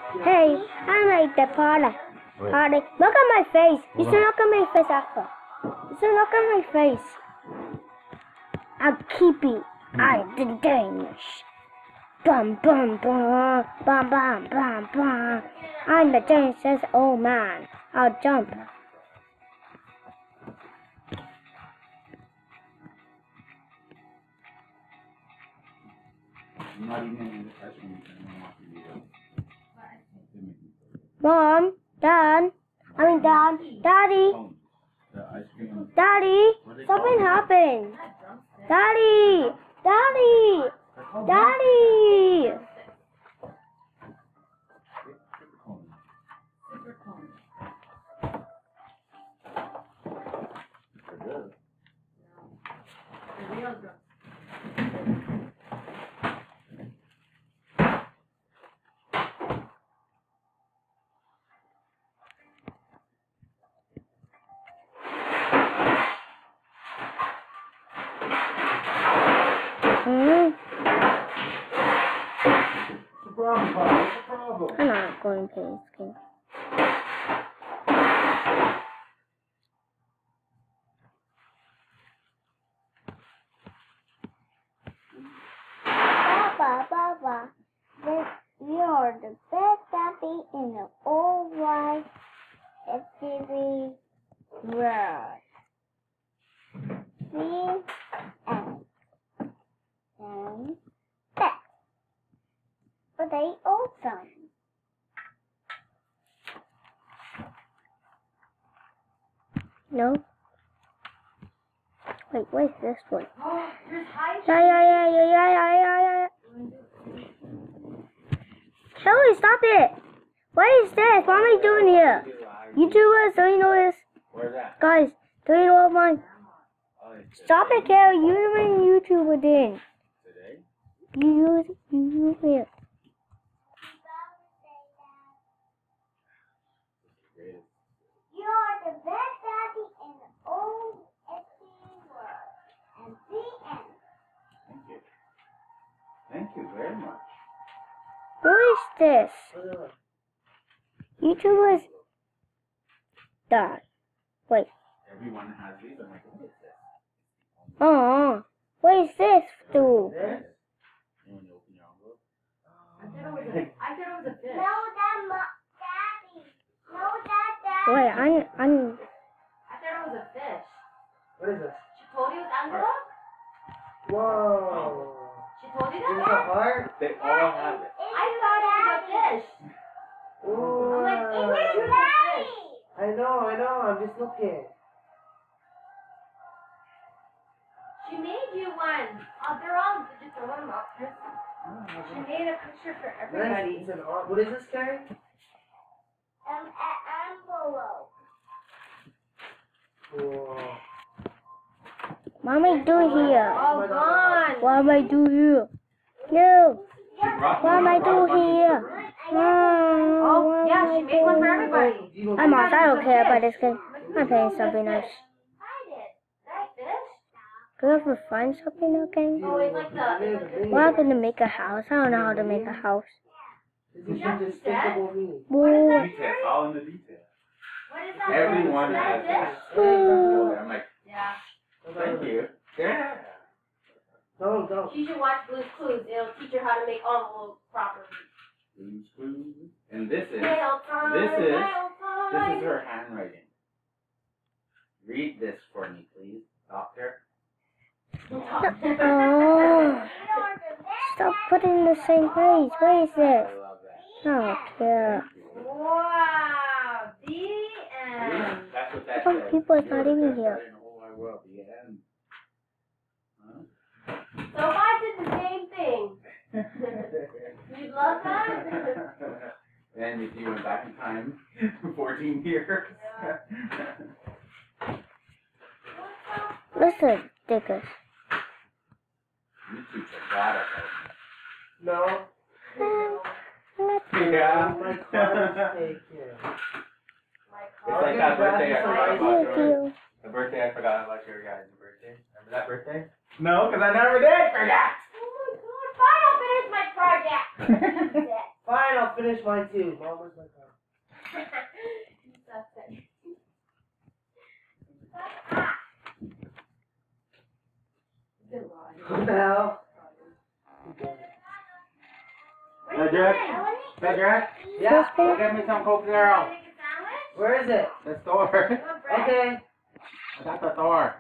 Hey, I made the party. Party. Look at my face. You should look at my face after. You should look at my face. I'm keeping. I'm the Danish. Bum bum bum bum bum bum bum. I'm the Danish old man. I'll jump. Mom, Dad, Daddy, Daddy, something happened. Daddy, Daddy, Daddy. I'm not going to play this game. Papa, we are the best family in the whole wide FTV world. C and that. But they awesome. No. Wait, where's this one? Yeah. Shelly, stop it! What is this? What am I doing here? YouTubers, do you know this? Where's that? Guys, do you know what my... Stop it, Gary. You're the YouTuber then. Today? You use it. You're the best daddy in the whole world. And the end. Thank you. Thank you very much. Who is this? YouTubers. Dad. Wait. Everyone has these. I'm like, what is this? Oh, what is this do? You want to open your envelope? I thought it was a fish. No, Daddy. No, Daddy. Wait, I'm. I thought it was a fish. What is this? She told you it's envelope? Whoa. She told you Is this a that? heart? They all have it. I thought it was a fish. Ooh. I'm like, it was a fish. I know. I'm just looking. She made you one. Oh, they're all, did you throw them up? She made a picture for everybody. Nice. It's an art. What is this, Carrie? An envelope. Whoa. What am I doing here? All gone. What am I doing here? No. What am I doing here? Oh, yeah, she made one for everybody. I'm off. I don't care about this game. I'm playing something else. I did. That fish? Can we ever find something okay? Oh, it's like the... What happened to make a house? I don't know how to make a house. This is just despicable me. Whoa. Details, all in the details. What is that? Everyone Is has that that. fish? I'm like, Yeah. thank you. Yeah. Go. She should watch Blue's Clues. It'll teach her how to make envelopes properly. And this is Mail time, this is mail time. her handwriting. Read this for me, please, doctor. Oh. Stop putting in the same page. What is I this? love that. I don't care. Wow. The end. That's what that Some says. people is You're not the even best here. writer in the whole wide world. The end. Huh? So if I did the same thing, you'd love that? And if you went back in time 14 years. Listen, Dickers. You two are bad at No. that. Yeah. My card is taken. It's like that birthday I forgot Thank about yours. you. The birthday I forgot about your guys' birthday. Remember that birthday? No, because I never did forget. Oh my god, fine, I'll finish my project. Fine, I'll finish mine too. Mom, where's my car? What the hell? Cedric? Cedric? Yeah. Go get me some Coke Zero. Where is it? The store. Okay. I got the store.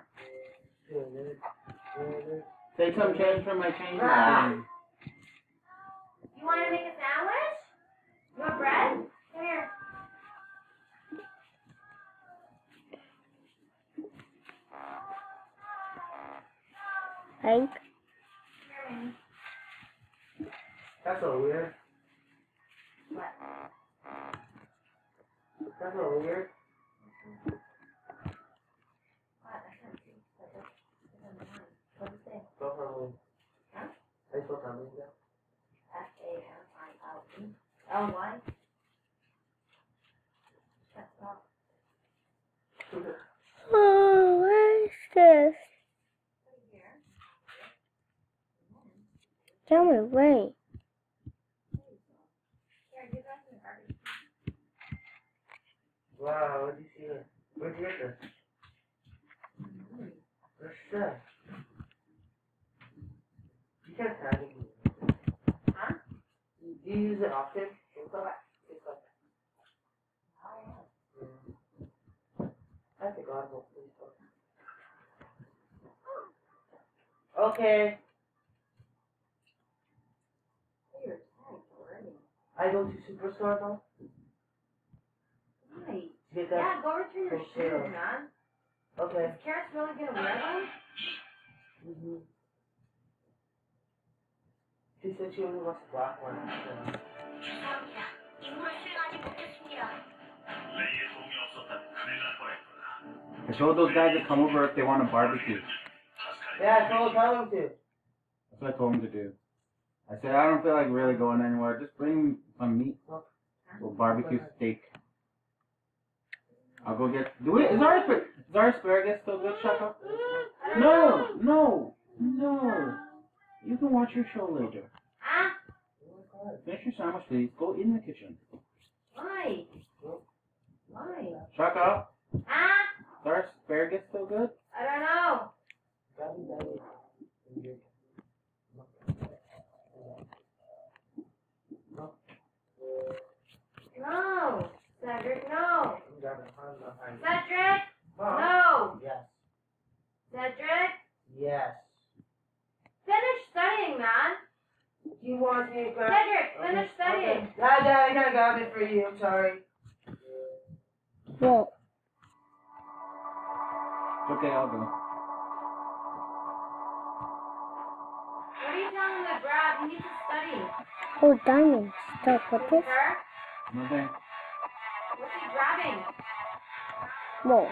Take some change from my change machine. You want to make a sandwich? You want bread? Here. Hank. That's so weird. What? That's so weird. What? I can't see. What does it say? Go for me. Huh? I spoke on me. F-A-M-I-L-E-L-Y? That's all. Oh, what is this? Here. Tell me, wait. Here, you got some garbage. Wow, where'd you see it? Where'd you get this? Where's this? You can't tag me. Huh? Do you use it often? Go back. Just go back. Oh, yeah. I think God will please talk. Okay. You're tagged already. I go to Superstore now. Right. Get that? Yeah, go return your Okay. shoes, man. Okay. Is Karen's really gonna wear them? Mm-hmm. She said she only wants the black one. So. I told those guys to come over if they want a barbecue. Yeah, I told him to. That's what I told them to do. I said, I don't feel like really going anywhere. Just bring some meat. We'll barbecue steak. I'll go get... Is our asparagus still good, Shaka? No! No! No! You can watch your show later. Ah? Finish your sandwich, please. Go in the kitchen. Why? Why? Shaka, Ah? is our asparagus still good? I don't know. No. Cedric, no. Cedric, no. Yes. Cedric, Yes. finish studying, man. You want me to grab? Cedric, finish studying. Okay. Dad, I gotta grab it for you. I'm sorry. What? It's okay, I'll go. What are you telling him to grab? He needs to study. Oh, diamonds. Stop with this. Sir, Nothing. what's he grabbing? Whoa.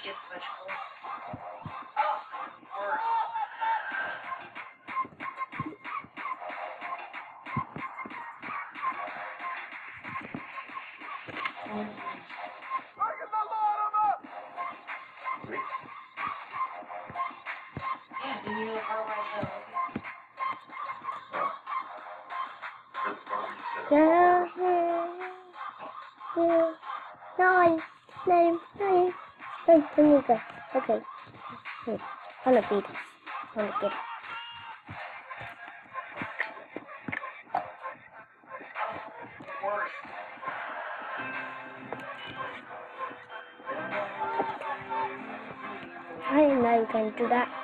get the vegetables? Oh, worse. Yeah, didn't you know how I Yeah. Nine. Let me go. Okay. I want to beat us. I want to get it. worse? I didn't know you can do that.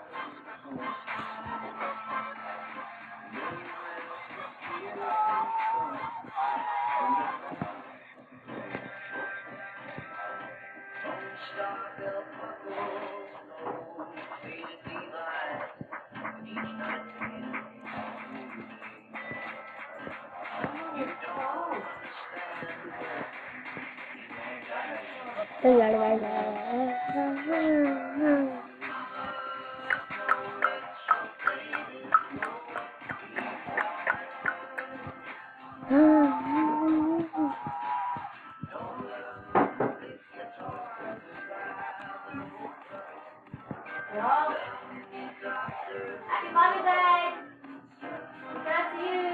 Happy Mother's Day! That's you!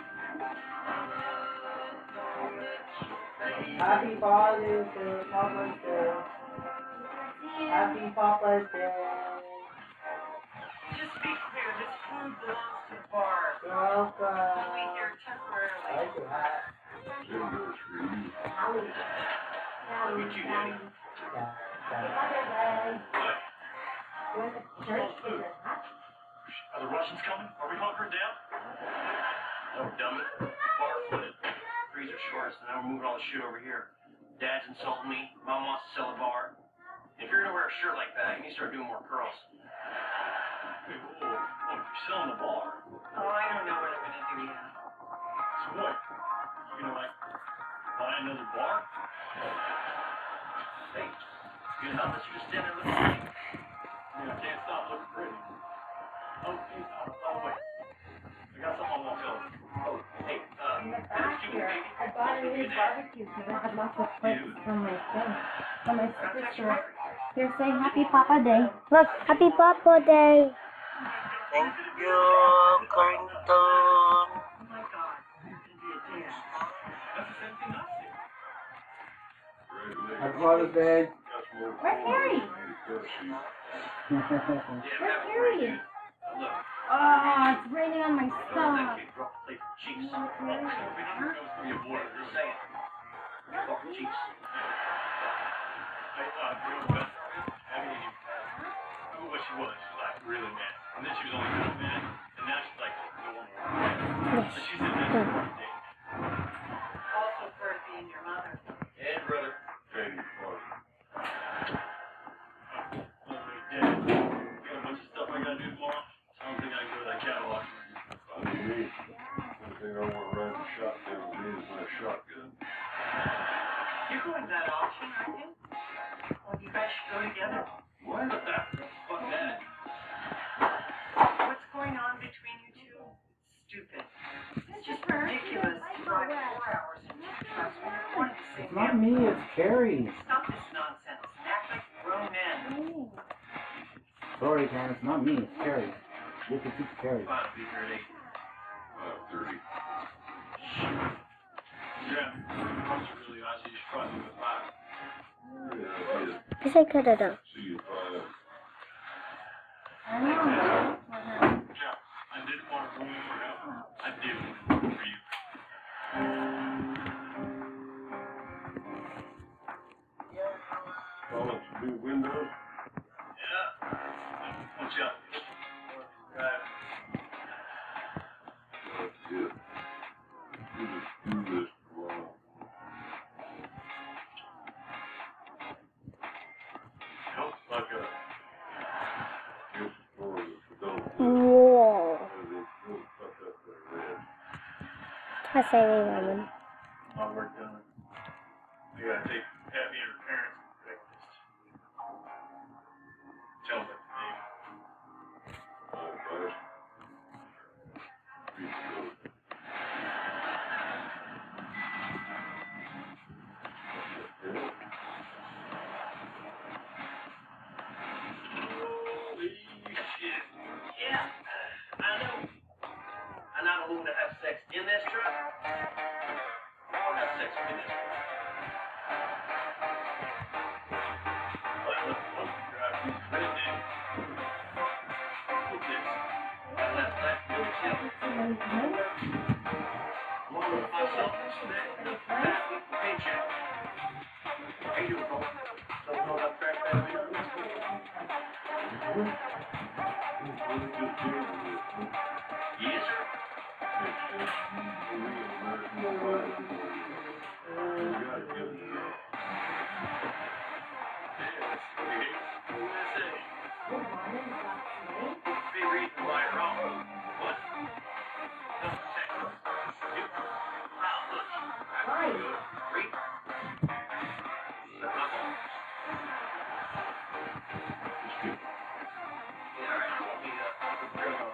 Happy Father's Day, Papa's Day. Happy Papa's Day. Just to be clear, this food belongs to the bar. Welcome. We'll be here I temporarily. like your hat. Meet you, Daddy. Yeah. Are the Russians coming? Are we hunkering down? No, dummy. Bar-footed. Freezer shorts, and now we're moving all the shit over here. Dad's insulting me. Mom wants to sell a bar. If you're gonna wear a shirt like that, you need to start doing more curls. Hey, whoa, you're selling the bar. Oh, I don't know what I'm gonna do yet. So what? You gonna, like, buy another bar? Hey, you gonna help us? You just stand there looking at me. I can't stop looking pretty. Oh, hey, wait. I got something I want to tell you. Oh, hey, Last year, I bought a new barbecue because I had lots of clips from my thing. From my sister. They're saying Happy Papa Day. Look, Happy Papa Day. Thank you, Carrington. Oh my God, you're gonna be a dad. that's the same thing I said. Happy Father's Day. Where's Harry? Where's Harry? Look, Oh, it's raining on my don't let that sock. kid drop the plate for cheeks. Where's Harry? Goes through your board, just saying. Fuck cheeks. I thought you were best. I mean, what she was. She's like really mad. And then she was only kind of mad. And now she's like, no one more. Yes. So she's in that day. Also for being your mother. And brother. Thank you, father. Dad, got a bunch of stuff I gotta do tomorrow. So I don't think I can go to that catalog. One thing I want to ride the shotgun with me is my shotgun. You're going to that auction, aren't you? Well, you guys should go together. What? Fuck that. What's going on between you two? Stupid. It's just ridiculous to drive 4 hours in two trucks when you're going to the same It's not me, it's Carrie. Stop this nonsense and act like grown men. Sorry, Karen, it's not me, it's Carrie. You have to teach Carrie. Fine, I'll be here at 8. 30. Yeah, once you really icy, you should probably do it 5. Yeah, Yes, I could have done. see you 5. I know. Yeah, I didn't want to ruin for him. I did for you. Oh, it's new windows. Yeah. Watch out. Right. That's it. We just do this tomorrow. Looks like a Guess it's for the adult. Whoa. They'll cut that thing red. I say we ramen. my work done. I gotta take Abby and her parents to breakfast. nice. Along with myself and Smith, paycheck. How you doing, Cole? Something called up track that way? Yes, sir. Big reason why you're wrong. What? Wow, look. I can do it. Read. That's my fault. Yeah, all right. I won't be real long.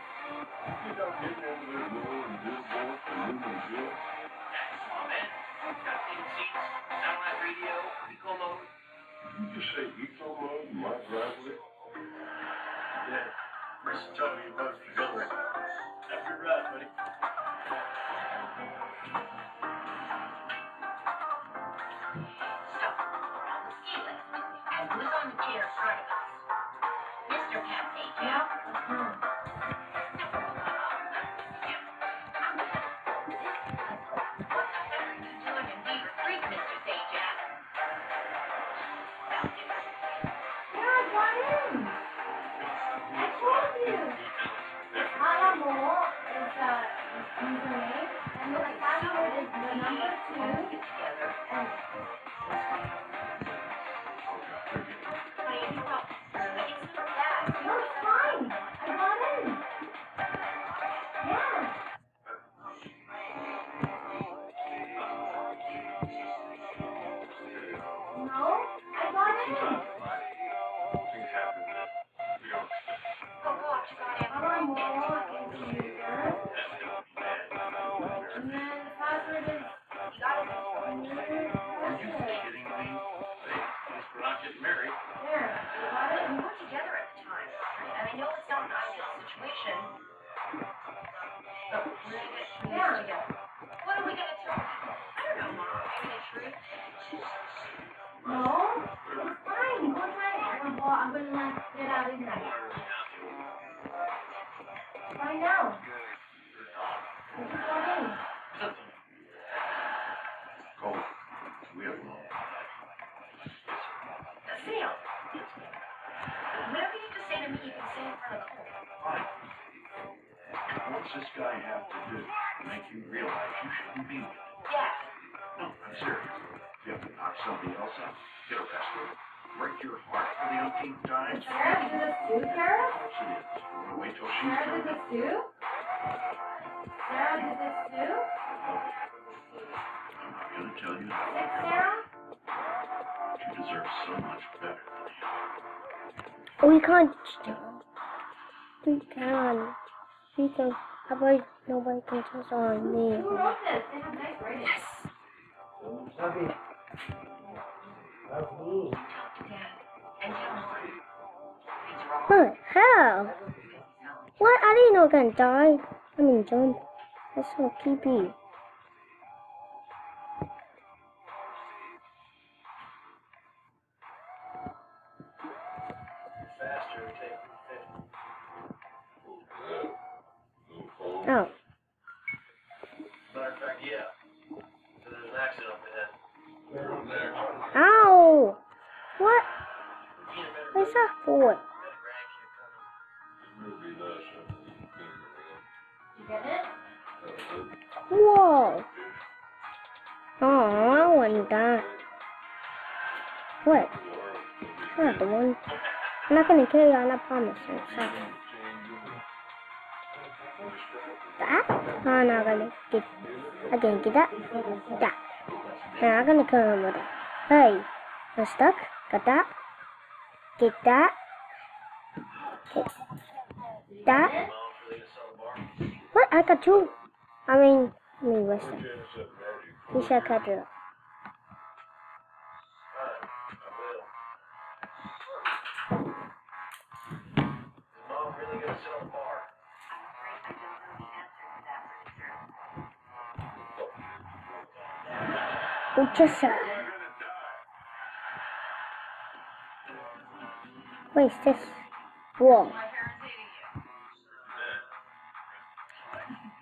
Come on, man. Got heated seats, satellite radio, eco mode. You just say eco mode in my driveway? Yeah. Chris told me about the hills. Have a good ride, buddy. Stop. We're on the ski lift. And who's on the chair in front of us? Mr. Cafe, yeah? What the heck are you doing in Beaver Creek, Mr. Sajak? Yeah, I got in. I told you. Alamo is the username, and the password is the number 2. And no, it's fine. I got in. Yeah. No, I got in. Things happen that we don't expect. Oh gosh, God, Alamo computer. And then the password is. you got it. Are you kidding me? Hey, at least we're not getting married. There, you got it? We were together at the time, and I know it's not an ideal situation. But we're gonna get through this together. What are we gonna tell people? I don't know, Mom. Maybe the truth. No, it's fine. Go try it. I'm gonna let it out in there. Find out. I just got in. Cole, we have a long Sam, whatever you have to say to me, you can say in front of the whole. Fine. What's this guy have to do to make you realize you shouldn't be with him? Yeah. No, I'm serious. You have to knock somebody else out, get arrested, break your heart for the umpteenth time. Sarah, did this too, Sarah? Of course it is. You want to wait till she's Sarah, through? did this too? Sarah, did this too? I'm not going to tell you how Yes, to Sarah? You deserve so much better than you. We can't. We can. We can. Nobody can touch on me. Who wrote this? They have nice writing. Sabi. That's me. And tell him he's wrong. What? How? What? I didn't know I was gonna die. I mean, jump. That's so creepy. Faster, take 50. Oh. Matter of fact, yeah. There's an accident up ahead. Ow! What? What's that for? It would be nice You get it? Whoa! Oh, I want that. What? I'm not the one. I'm not gonna kill you, I promise. That? No, I'm not gonna get. I can get that. That. And I'm gonna kill him with that. Hey, I'm stuck. Got that. Get that. Get that. What? I got two. I mean, what's that? You should cut it. Mom really gonna sit on the bar? I don't know the answer to that, Richard. Ultrasa. What is this? Whoa. My parents hating you.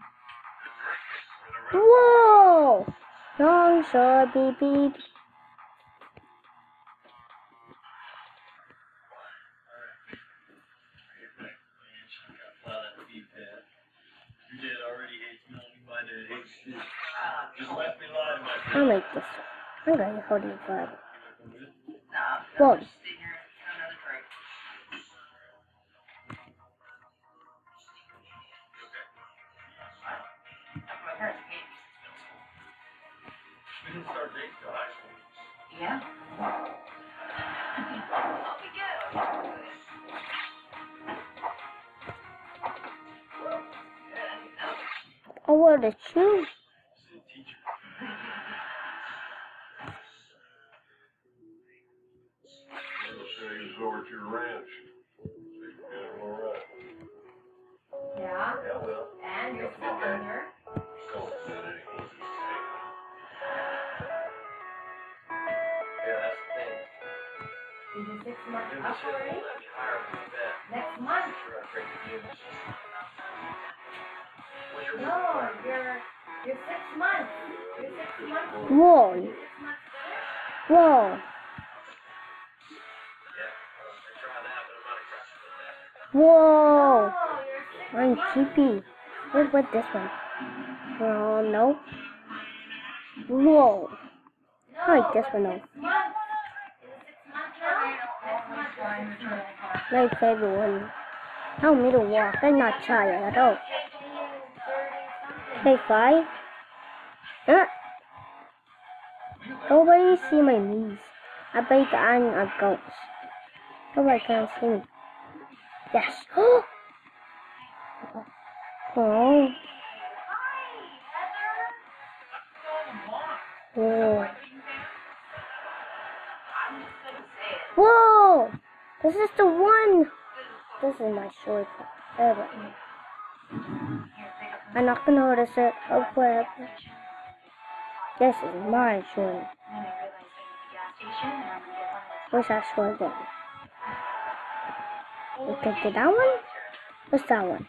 shore, beep beep. I'll make this one. I'm going to hold it forever. Whoa. We didn't start dating till high school. Yeah. Oh, what the shoes? She's a teacher. I'll say he was over to your ranch. So you can get him all right. Yeah. Yeah, well. And you're still under. So that ain't easy to take. Yeah, that's the thing. Is it 6 months Dude, up this shit won't already? let me hire him to vet. Next month. Sure, I break the news. What's your No, you're 6 months. You're 6 months. Whoa. 6 months there? Whoa. Yeah, I try that, but I'm not impressed with that. Whoa. Oh, you're 6 I'm months. cheapy. What about this one? Oh, no. Whoa. No, I like this but one though. 6 months. Is it 6 months now? Next month. My favorite one. Tell me to walk. I'm not tired at all. 15, 30 something. Say 5. Nobody see my knees. I bet I'm a ghost. Nobody can see me. Yes. Oh. Whoa. Whoa. This is the one. This is my shortcut ever. I'm not gonna notice it or whatever. This is my shortcut. What's that shortcut? We can do that one? What's that one?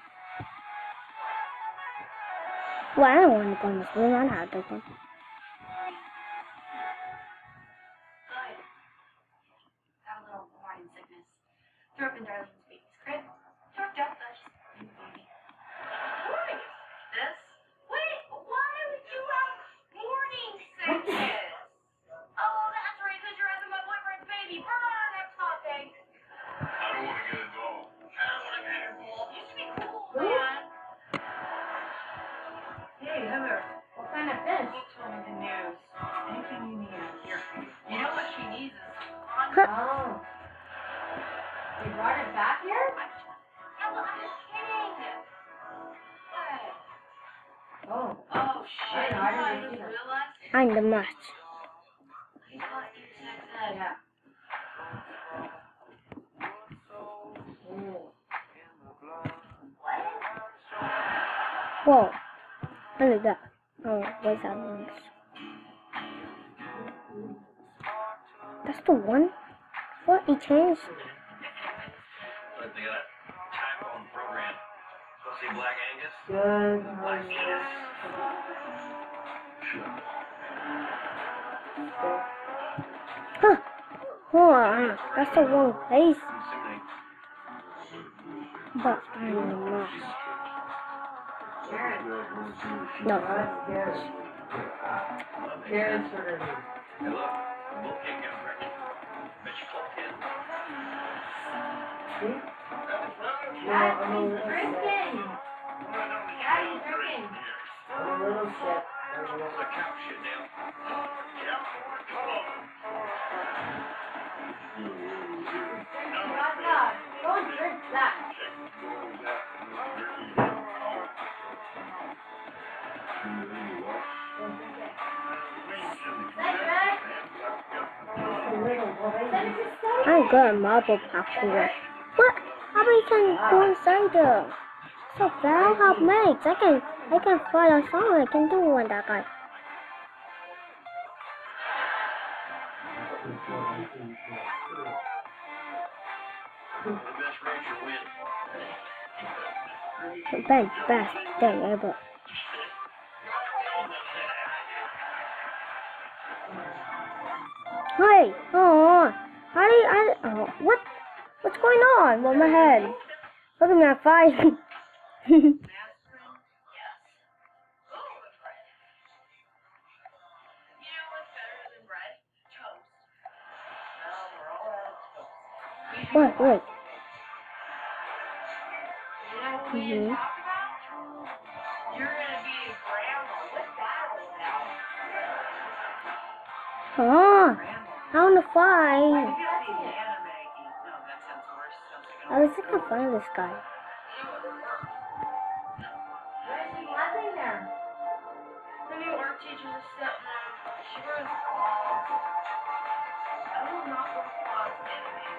Well, I don't want to go in this room. I have to go. Got a little morning sickness. Threw up in Darlene's baby's crib. Choked up, but just baby. What is this? Wait, why would you have morning sickness? Oh, that's right, because you're having my boyfriend's baby. Burn, next topic. I don't want to get involved. I don't want to get involved. You should be cool, man. Hey, Heather. What kind of fish? He told me the news. Anything you need, I'm here for you. You know what she needs is Oh. They brought it back here? Yeah, well, I'm just kidding. What? Oh. Oh, shit. I know, I You didn't see guys that. realize? I'm the match. He's got you sex ed. Yeah. Ooh. Whoa. Look at that. Oh, wait that one. That's the one? What? He changed? But they got a typo in the program. Supposed to say Black Angus? Good. Black Angus. Huh. Oh, that's the wrong place. Inseminate. But I'm the match. Karen. No. That's Karen. Karen's for her. Hey, look. The bull can't get pregnant. Bet you Cole can. See? Dad, he's drinking. Dad, he's drinking. I'm a little shit. It's like cow shit now. Vodka. Don't drink that. Cedric. Cedric, just stay. I'm good at marble parkour. What? How about you can go inside there? So bad how makes. I can fly a song. I can do one that guy. The best racer wins. The best thing ever. Wait. Oh, oh, what? What's going on with my head? Look at me, I'm fine. Aspirin? Yes. Oh, bread. You know what's better than bread? Toast. Well, we're all out of toast. Wait. You know what we didn't talk about? You're gonna be a grandma. What's that all about? Oh, Grandma. I wanna fly. You could be Nana Maggie. No, that sounds worse. Sounds like I was looking fun of this guy. What is she laughing there? the new art teacher's a stepmom. She wears claws. I will not wear claws anyway.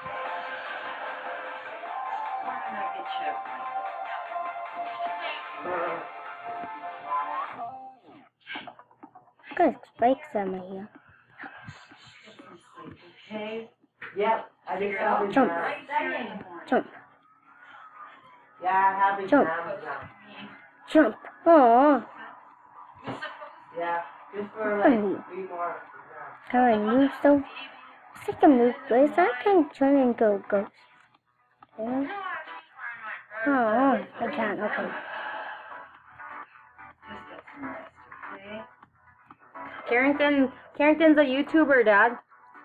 Why did I get you? Good spikes on my here. Okay. Yep. I just saw the Jump. exams. Jump. Yeah, I have Jump. exams now. Jump. Oh, Yeah. Just for like 3 more exams. can I move so? It's like a move, but I can turn and go ghost. Yeah. Oh, I can't. Okay. Carrington's a YouTuber, Dad.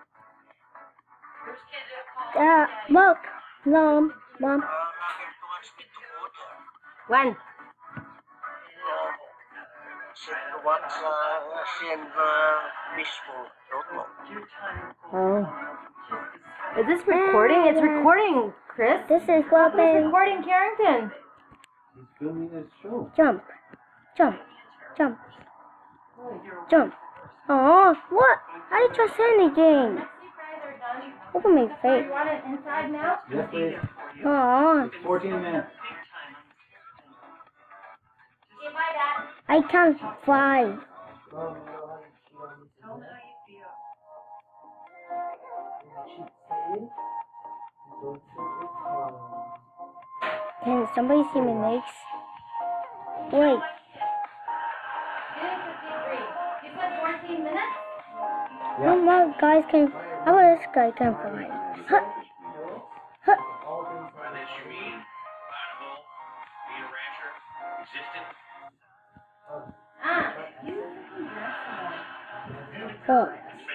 Look, Mom. When? Oh. Is this recording? It's recording, Chris. This is It's Robin. recording, Carrington. He's filming his show. Jump. Oh, what? I didn't trust anything. Next few fries are done. Look at my You face. want it inside now? Yes, please. Oh, 14 minutes. Okay, bye, Dad. I can't fly. Tell me how you feel. Can somebody see my legs? Wait. Minute 53. You said 14 minutes? How more guys can? How about this guy can fly? Huh. By this you mean Idaho, being a rancher, existent. Ah, you Oh.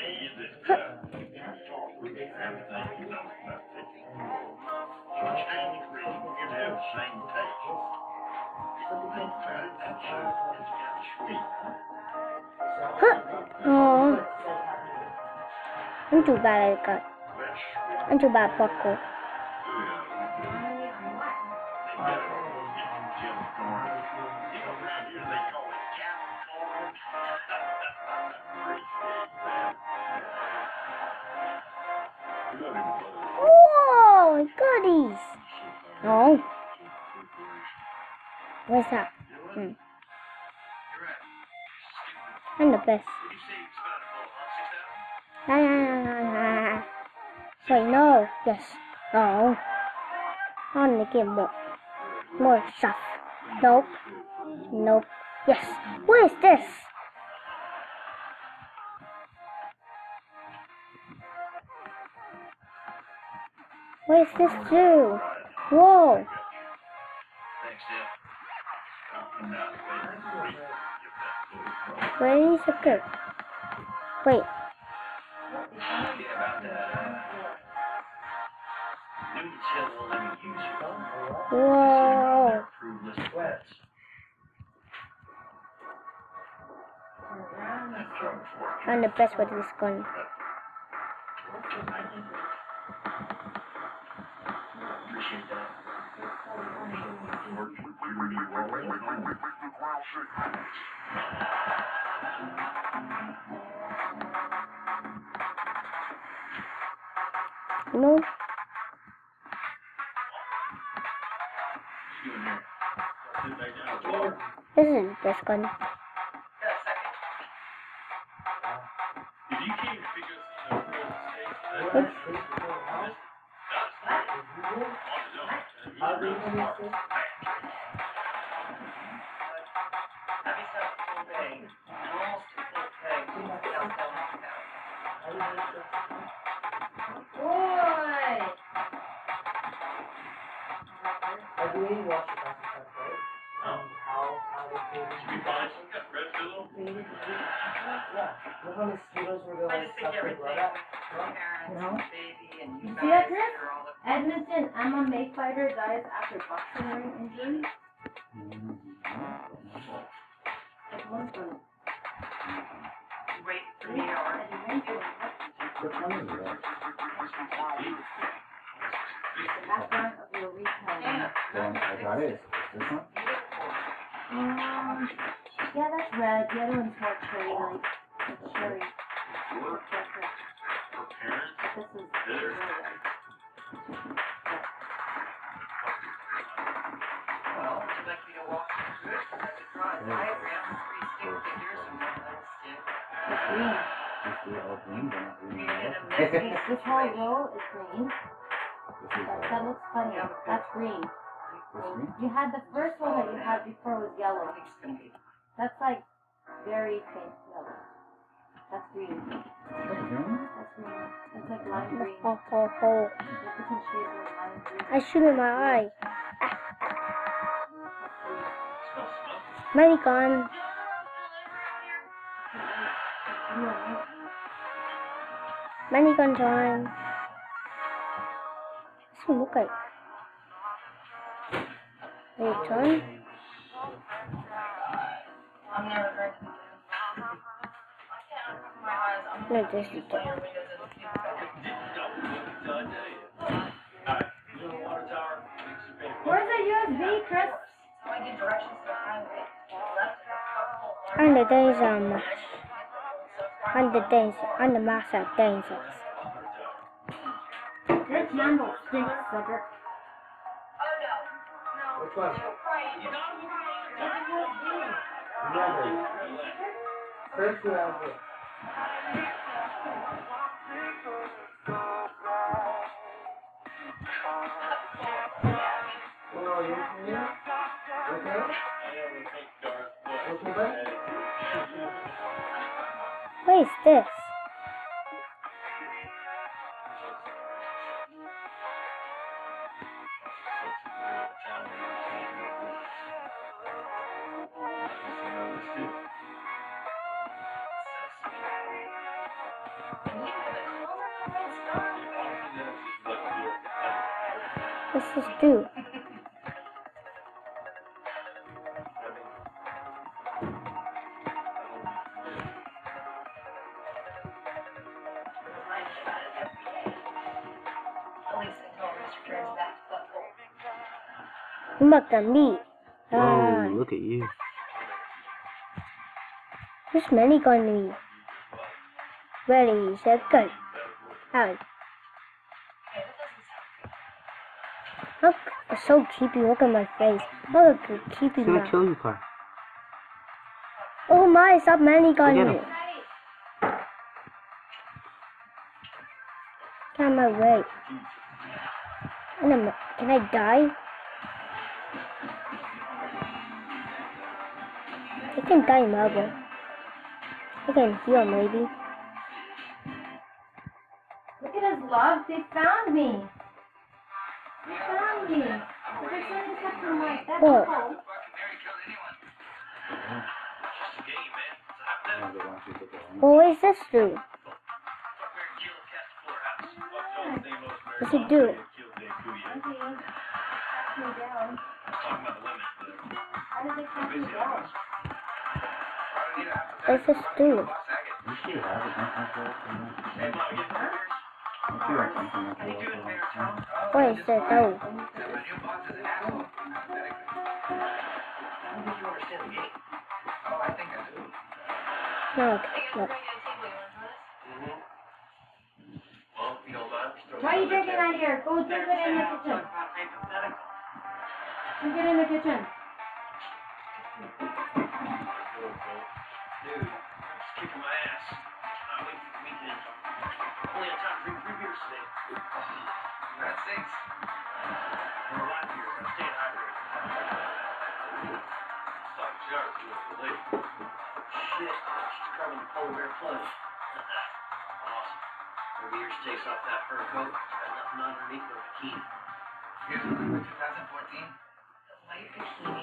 Oh. I'm too bad at that. I'm too bad at parkour. Whoa, goodies. Oh. What's that? I'm the best. Wait, no. Yes. Oh. I want to get more stuff. Nope. Yes. What is this? What is this do? Whoa. Thanks, Dad. Where is the good? Wait. Yeah, about that. New details will let me use you. Whoa. Approved list of pets. I'm the best with this gun. Appreciate that. You know? This is the best gun. If you came to pick us up Oops. Boy! I do need to watch the basketball, right? How they Should we find some kind of red pillow? created the game. Yeah. You know how mosquitoes were I going just to think suck the blood everything out? with parents No. and baby and you You see that, guys, Chris? you're all the Edmonton MMA fighter dies after boxing ring injury. Like one from wait for me or Which one is it? the background of your retelling. The one I got it. Is this one? Yeah, that's red. The other one's more cherry like. It's cherry. Work But for parents? this is There. red. well, would you like me to walk you through it? I could draw a diagram with 3 stick figures and 1 lead stick. It's green. This is all green, but not green. Green in a yet. messy This whole situation. row is green. This is That looks funny. That's green. this green? You had the first one that you had before was yellow. I think it's gonna be That's like very faint yellow. That's green. That's green? That's green. That's like lime green. Ho, ho, ho. There's different shades of lime green. I shoot in my eye. Smells smoky. Money gone. Money gone time. Doesn't look like. Wait, time? I'm never drinking. I can't uncover my eyes. I'm No, this is usually your windows as a kid. Alright, you know the water tower? Makes your paper. Where's the USB, Chris? So I give directions to the highway. Left, up, On the danger. On the danger. On the massive dangers. This handle stinks, Cedric. Oh no. Which one? Remember, first who has it. Well, are you okay? Okay? Okay, bud? What is this? This is do. At least until Mr. turns back to butthole. Look at me. Ah, look at you. who's many gun me? Ready, set, go. Out. Look, it's so creepy. Look at my face. Look at creepy It's gonna now. kill you, Car. Oh my, stop many gun Look at me. him. Get out of my way. Can I die? I can die, Marble. I can heal, maybe. Look at us, love. They found me. They found me. There's something something like that. What? Oh. Well, what does this do? What's it do? Okay. Pass me down. How did they pass me down? What's this do? You should have it. Don't you have something like that? What is this? Oh. No, look. Why are you drinking that here? Go drink it in the kitchen. Drink it in the kitchen. Dude, just kicking my ass. Wait for the weekend. Only had time to drink 3 beers today. That stinks. There were a lot of beers. I'm staying hydrated. Stock jars a little late. Shit, she's covering the polar bear plunge. Awesome. years takes off that fur coat. Got nothing underneath but a bikini. Here's one for 2014. The white bikini.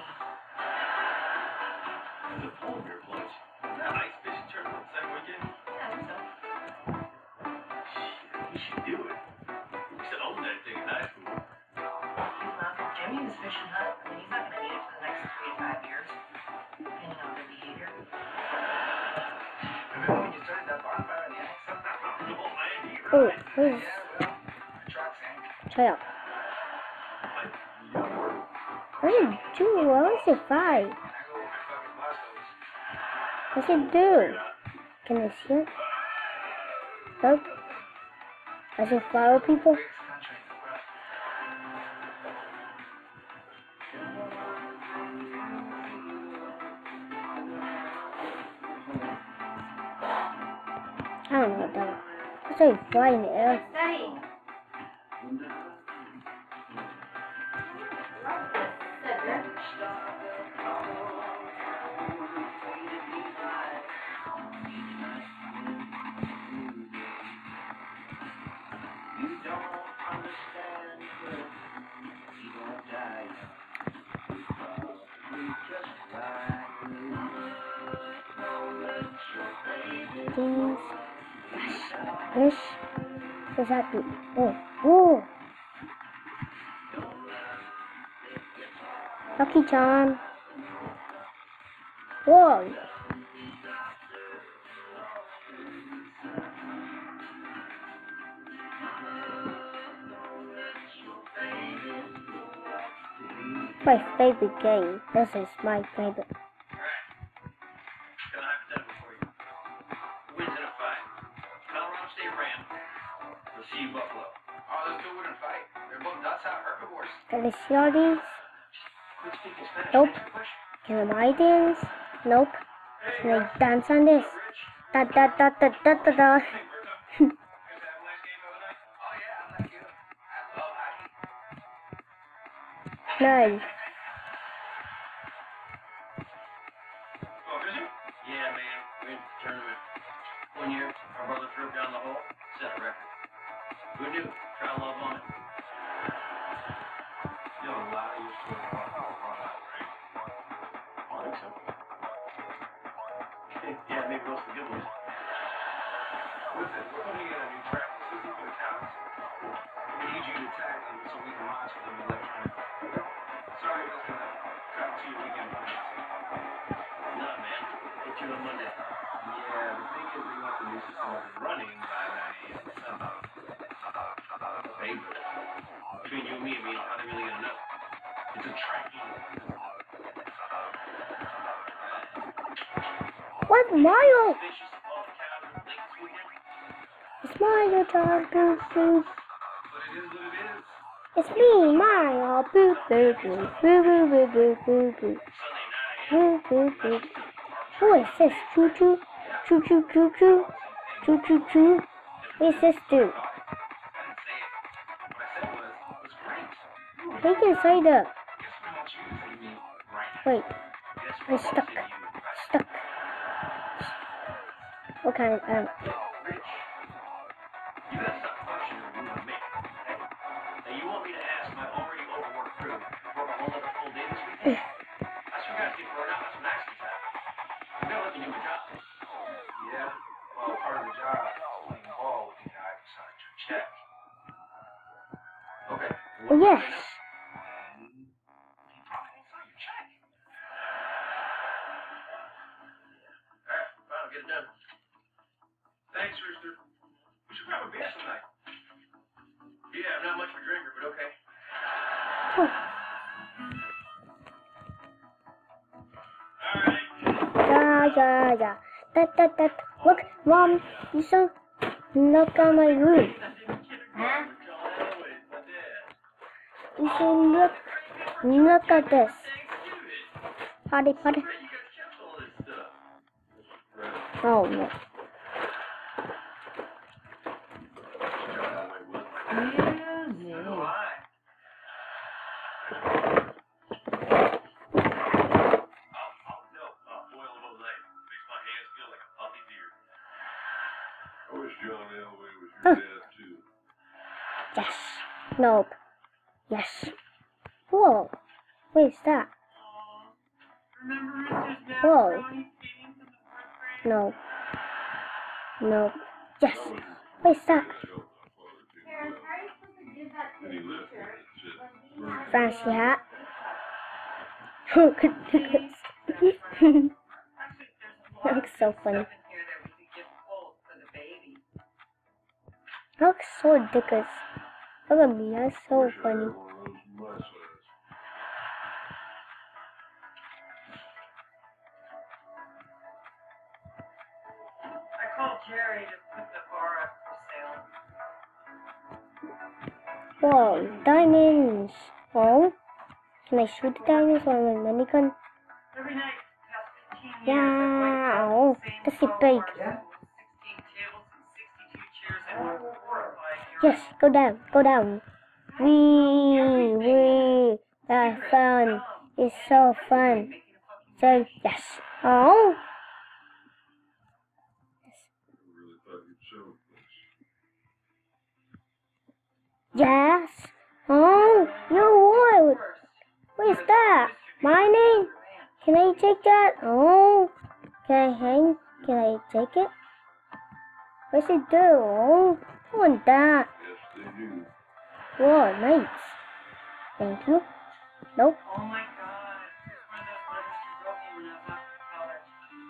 There's a polar bear place. That ice fishing tournament second weekend. Yeah, I think so. Shit, we should do it. We used to own that thing in high school. He's not for Jimmy's fishing hut. I mean, he's not going to need it for the next 3 to 5 years, depending on their behavior. Remember when you started that bonfire in the attic? Oh, man, you're Oh, right. please. Yeah, well, the truck sank. Shut up. What did it do? What was it fight? I go with my fucking Boscos. What's it do? Can I see it? Nope. Does it follow people? Greatest country in the world. I don't know what that was. It's like flying in the air. Steady. Things. Yes. What's that do? Oh. Oh. Lucky Charm. Whoa. My favorite game. This is my favorite. Alright. Got a hypothetical for you. Who wins in a fight? Colorado State Ram or CU Buffalo? Oh, those two wouldn't fight. They're both nuts out herbivores. Can I see all these? Quit speaking Spanish. Nope. Answer the question. Can I dance? Nope. Can I dance on this? Da da da da da da da. Oh, yeah, I'm like you. I love hockey. Nice. Oh, fishing? Yeah, man. We went to the tournament. One year, our brother threw it down the hole, set a record. Who knew? Try love on it. You have a lot of your story run out, right? I think so. Yeah, maybe those are the good ones. Listen, we're putting in a new track system for the cows. We need you to tag them so we can monitor them electronically. Sorry, that's gonna cut to your weekend plans. Nah, man. Hit you on Monday. Yeah, the thing is, we want the new system up and running by 9 a.m. Paper. Between you and me, I mean, how they really gonna know? It's a tracking. What Mario? Vicious, all the cows in the lake this weekend. It's Mario time. Boo boo. But it is what it is. It's me, Mario. Boo boo boo boo boo boo boo boo boo. Sunday, 9 a.m. Boo boo boo. Who is this? Choo choo. Choo choo choo choo. Choo choo choo. What is this do? I didn't say it. What I said was, it was great. He can say that. Guess we want you to say me right now. Wait. I'm stuck. Stuck. What kind of Rich, you gotta stop questioning what you want to make. Hey, now you want me to ask my already overworked crew to work a whole other full day this weekend? That's what guys get burned out. That's what accidents happen. You gotta let me do my job. Yeah, well, part of the job is playing ball with the guy who signed your check. Okay. Oh, yes. He probably won't sign your check. Alright, fine, I'll get it done. Thanks, Rooster. We should grab a beer tonight. Yeah, I'm not much of a drinker, but okay. Alright. Yeah, yeah, yeah. Da. Look, Mom, you saw. Look at my room. Huh? You should look at this. Party. Oh no. I wish John Elway was your dad. Yes. Nope. Yes. Whoa. What is that? Remember Mr. Whoa. Macaroni feeding from the fourth grade? No. Nope. Yes. What is that? Parents, how are you supposed to give that to the teacher when we have Fancy hat. Look at this. Actually, there's a That lot looks so funny. of stuff in here that we could give Colt for the baby. That looks so ridiculous. Look at me. That's so funny. I called Jerry to put the bar up for sale. Whoa. Diamonds. Oh. Can I shoot the diamonds on my minigun? Every night, past 15 years, Yeah. I've Oh. waited That's the it same big. 12 hours, 16 tables and 62 chairs and one horrifying Yes. Go down. Go down. Wee. That's fun. It's so fun. So, yes. Oh. Yes. Oh, you would. What is that? My name? Can I take that? Oh. Can I hang? Can I take it? What's it do? Oh, I want that. Whoa, nice. Thank you. Nope. Oh my God. It's one of those letters you wrote me when I was off to college.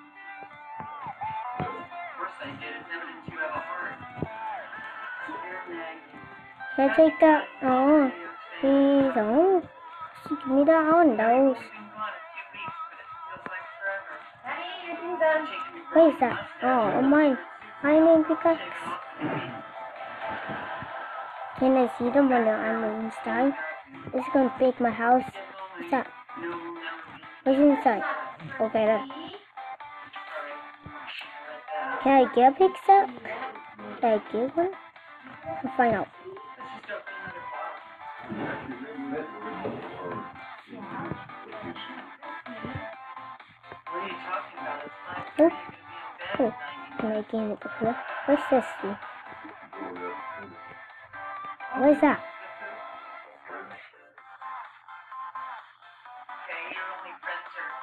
Worst I did is evidence you have a heart. Dear Maggie. Can I take that? Oh, please. Oh. Give me that on those. You've been gone a few weeks, but it feels like forever. Honey, your thing's done. Taking your What is that? Oh, mine. My name pickaxe. Can I see them when they're on the inside? It's gonna break my house. What's that? What's inside? Okay, then. Can I get a pickaxe? Can I get one? We'll find out. What are you talking about? It's not Oh. you're going to be in bed Oh. at 90 Can I get it before? What's this? What is that? Okay, your only friends are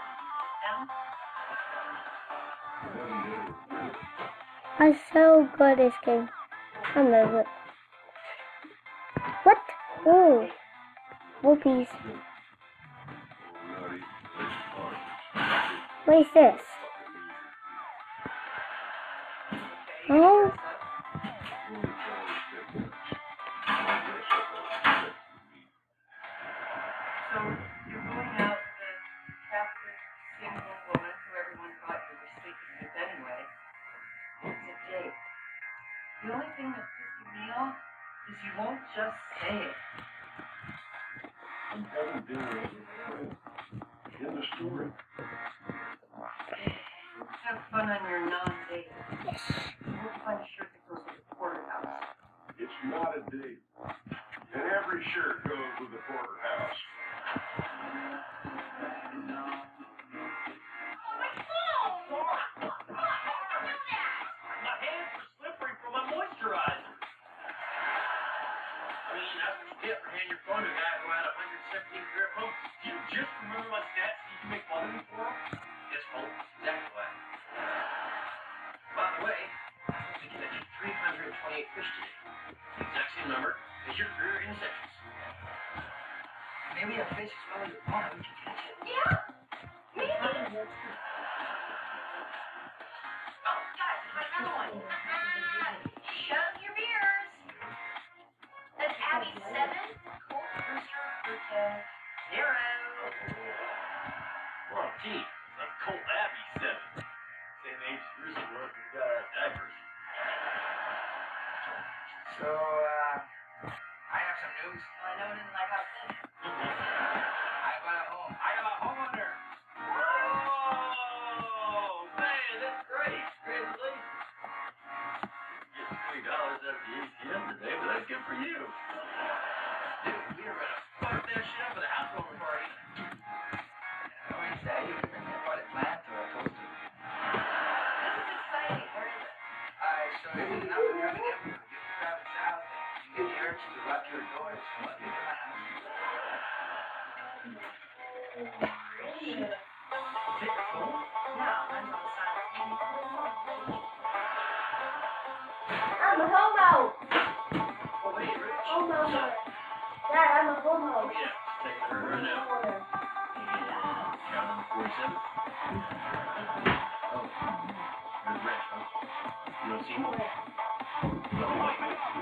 cows now? I'm so good at this game. I love it. What? Oh. Whoopies. What is this? Oh. So, you're going out the captive single woman who everyone thought you were sleeping with anyway. It's a date. The only thing that's pissing me off is you won't just say it. I'm having dinner with a friend. In the story. Have fun on your non-date. We'll find a shirt that goes with the porterhouse. It's not a date. And every shirt goes with the porterhouse. My hands are slippery from my moisturizer. I mean, that's what you get for handing your phone to a guy who had 117 career phones. Do you just remember my stats so you can make fun of me for them? Yes, folks, exactly why. By the way, I was thinking that you 328 fish today. The exact same number as your career interceptions. Maybe a fish as well as your phone. We can catch it. Yeah. Maybe. Oh, guys, there's another one. Shut up your beers. That's Abby 7, Colt Rooster Fruta 0. Well, gee, that's Colt Abbey 7. Same age as Bruce was when we got our diapers. So, I have some news. Well, I know it isn't like how it's finished. I bought a home. I am a homeowner. Oh, man, that's great. Congratulations. You get $20 out of the ATM today, but that's good for you. Dude, we were gonna fuck that shit up at a housewarming party. Where's that? You bring me a potted plant or a toaster? This is exciting. Where is it? So it's an up and coming neighborhood. Just drive it south and you get the stood right to the door and said, "Let me in the house." Take your phone? No, mine's on silent. I'm a homo. Oh, hey, Rich. Homo. What's up? Dad, I'm a homo. Oh, yeah. Taking her right now. And count number 47. Oh, good Rich, huh? You don't see me? Oh, wait.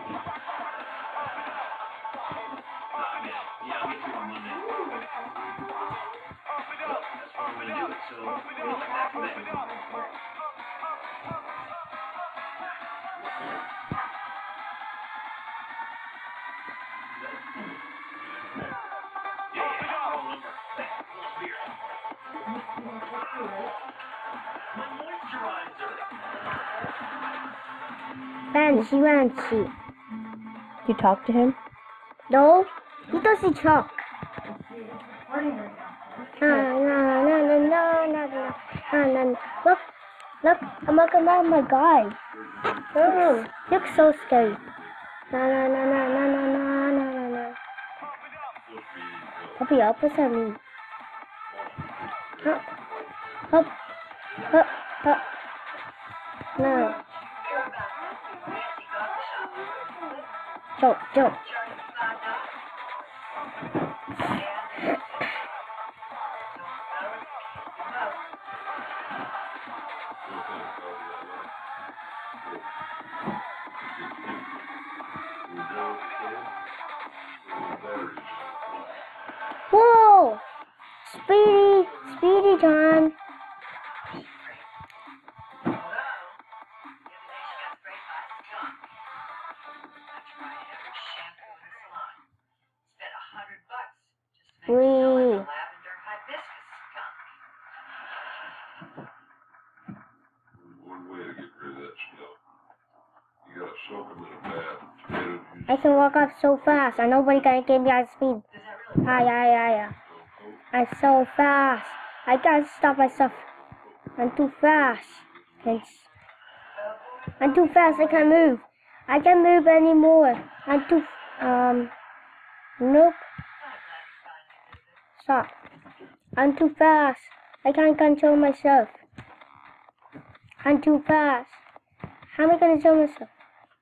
No, I get it. Yeah, I'll get to it on Monday. Well, that's what I'm going to do it, so we'll get back to bed. Fancy. You talk to him? No, he doesn't talk. No. Look, I'm looking at my guy. Oh, looks so scary. No. Puppy up, what's that mean? Up. No. Don't. Whoa! Speedy time. Wee. One way to get rid of that stuff. You gotta soak them in a bath of tomato juice. I can walk up so fast, and nobody can get me at speed. Hi. I'm so fast. I can't stop myself. I'm too fast. I'm too fast. I can't move. I can't move anymore. I'm too. Nope. Stop. I'm too fast. I can't control myself. I'm too fast. How am I gonna control myself?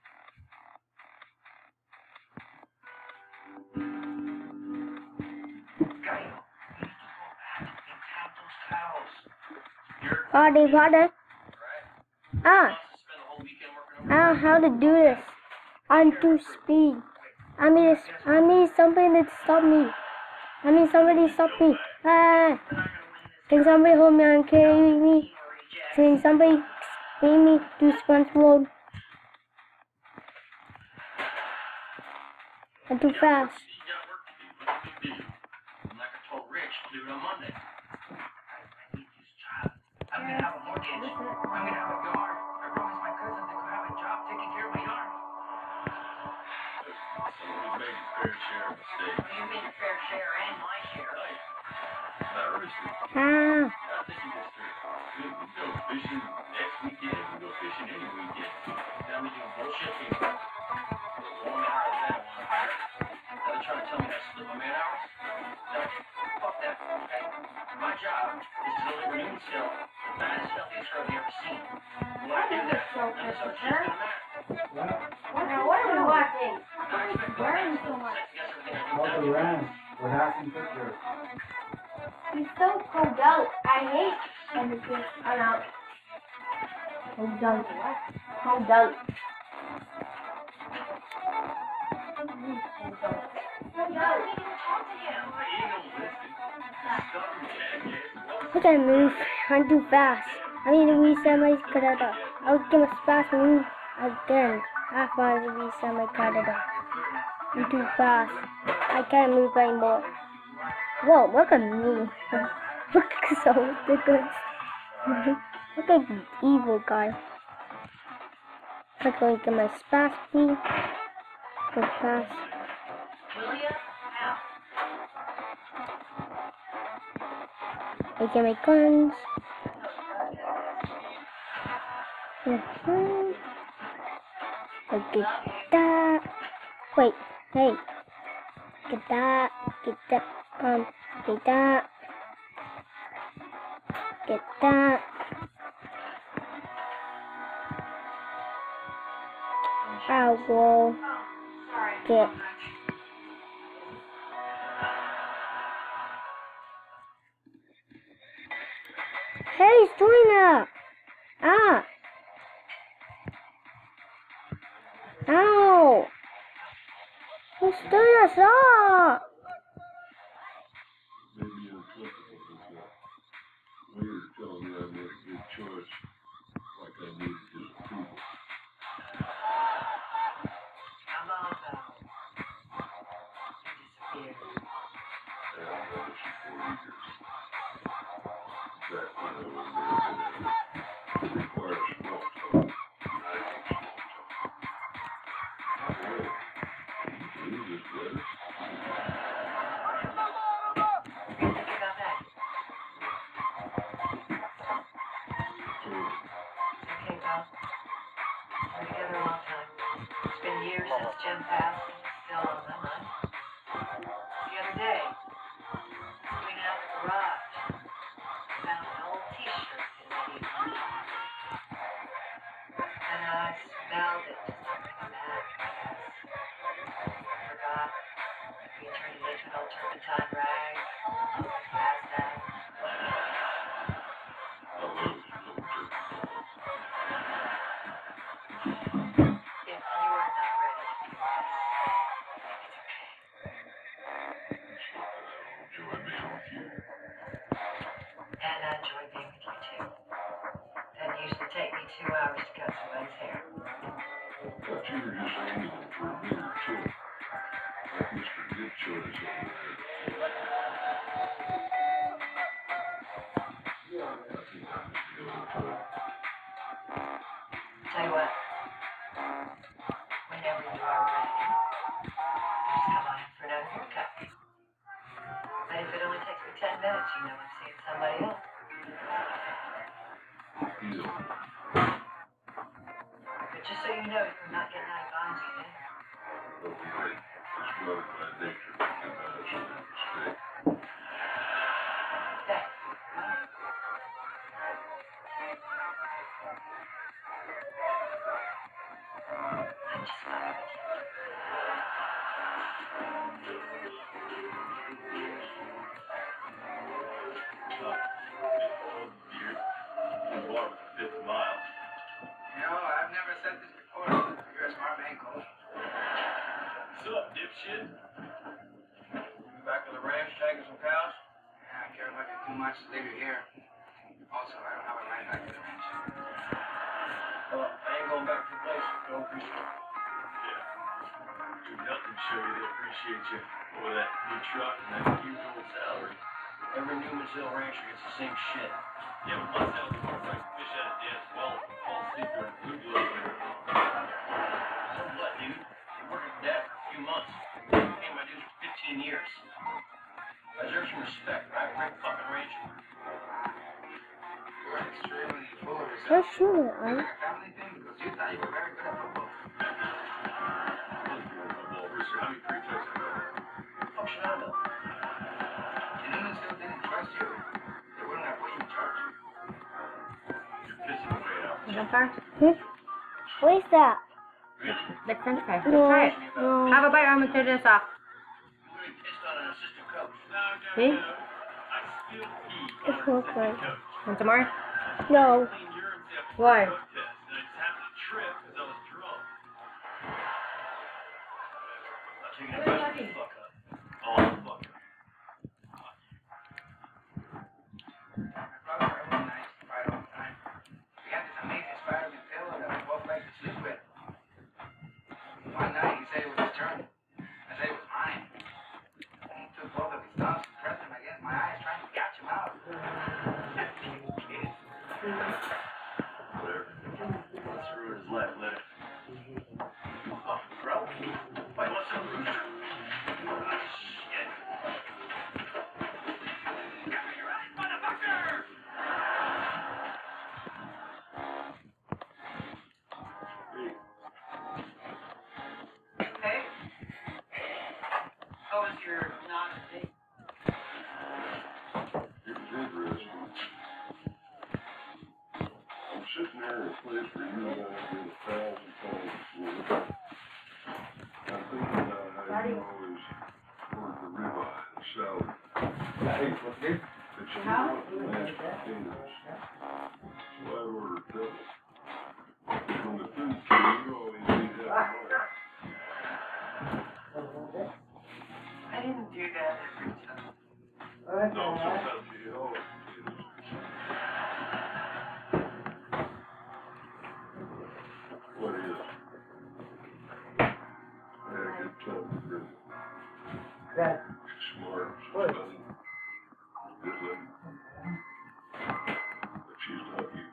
Father. I don't know how to do this. I'm too speed. I need somebody to stop me. I need somebody to stop me. Can somebody hold me and carry me? Can somebody see me to Sponge Road? I'm too fast. Like I told Rich, I'll do it on Monday. I need this job. I'm gonna have a mortgage. I'm gonna have a yard. I promised my cousin that could have a job taking care of my yard. Somebody make a fair share of mistakes. You mean a fair share and my share? Not really. Ah. I think you just we go fishing next weekend. We go fishing any weekend. Now me doing bullshit here. One hour of that one. Now they're trying to tell me I split my man hours. No, fuck that, okay? My job is to deliver new skill, the baddest, healthiest girl you ever seen. When I do that, none of this other shit's gonna matter. Now, what are we watching? I expect Why are you to so much? second guess everything I do. Welcome around. We're having pictures. He's so cold out. I hate everything. I'm out. Cold out. Cold out. I can't move. I'm too fast. I need to reset my character. I'll give a fast move again. After I reset my character. I'm too fast. I can't move anymore. Whoa, look at me. Look so ridiculous. Look at the evil guy. I'm going to get my fast speed. Go fast. I get my guns. I get that. Wait, Hey, get that, get that, get that, get that. I will get. Hey, he's doing that. Ah. Ow. He's doing us up. Maybe uncomfortable with that. Waiter telling me I made a good choice, like I needed his approval. How about you disappeared? And I noticed you for years. Back when I was there, it required small talk. I don't small talk. By the way, can you believe this letter? What do you think about that? Okay, pal. We're together a long time. It's been years since Jim passed, and it's still on my mind. The other day, cleaning out the garage, found an old T-shirt in the heap. And I smelled it just to bring it back, I guess. Forgot. We turned it into an old turpentine rag. Passed out. I love you, little turkey. If you are not ready to do this, it's okay. Enjoy being with you. And I enjoy being with you too. It usually take me 2 hours to cut somebody's hair. Thought you were just aiming for a minute or two. Like Mr. Good Choice over there. I think I missed the other time. Tell you what, whenever you are ready, just come on in for another haircut. But if it only takes me 10 minutes, you know I'm seeing somebody else. Deal. But just so you know, you're not getting out of bounds again. Don't worry. It's not in my nature to deny some mistake. Hey, I'm just fucking with you. You walk the 5th mile. You know, I've never said this before. You're a smart man, Cole. What's up, dipshit? You back to the ranch tagging some cows? Yeah, I care about you too much to leave you here. Also, I don't have a ride back to the ranch. Well, I ain't going back to the place. Don't appreciate it. Yeah. Do nothing to show you they appreciate you. Or that new truck and that huge old salary. Every Newman's Hill rancher gets the same shit. Yeah, but my sales are like fish out of dead well, fall asleep during the blue glow later. So what, dude? Been working for Dad for a few months. Paying my dues for 15 years. I deserve some respect, right? Great fucking rancher. You're extremely full of yourself. Let's shoot it, Is it a family thing? Because you thought you were very good at football. How many free tests I got? Fuck should I know? The Newmans still didn't trust you. They wouldn't have put you in charge. You're pissing away out. Is that far? What is that? Like French fry. No, Try it. no. Have a bite. I'm gonna turn this off. You ain't pissed on an assistant coach. See? I still pee It's on an okay. assistant coach. Want some more? No. Clean urine sample Why? for drug test, and I just happened to trip because I was drunk. I'm taking advice from the fuck up. Oh, fuck up. My brother and I used to fight all the time. We had this amazing Spider-Man pillow that we both liked to sleep with. One night he said it was his turn. I said it was mine. And he took both of his thumbs and pressed them against my eyes, trying to catch him out. Kids. Whatever. Let's ruin his life later. Fucking bro. Wait, what's up, Rooster? you're not a date. It was interesting. I'm sitting there in a place where you and I have been 1,000 times before. I'm thinking about how you always ordered the ribeye, the salad. That you want the mashed potatoes. So I ordered double. When the food came, you always eat that much. I didn't do that every time. No, sometimes you always do. What is? Yeah, good time, really. That. She's smart, she's funny, good looking. But she's not you.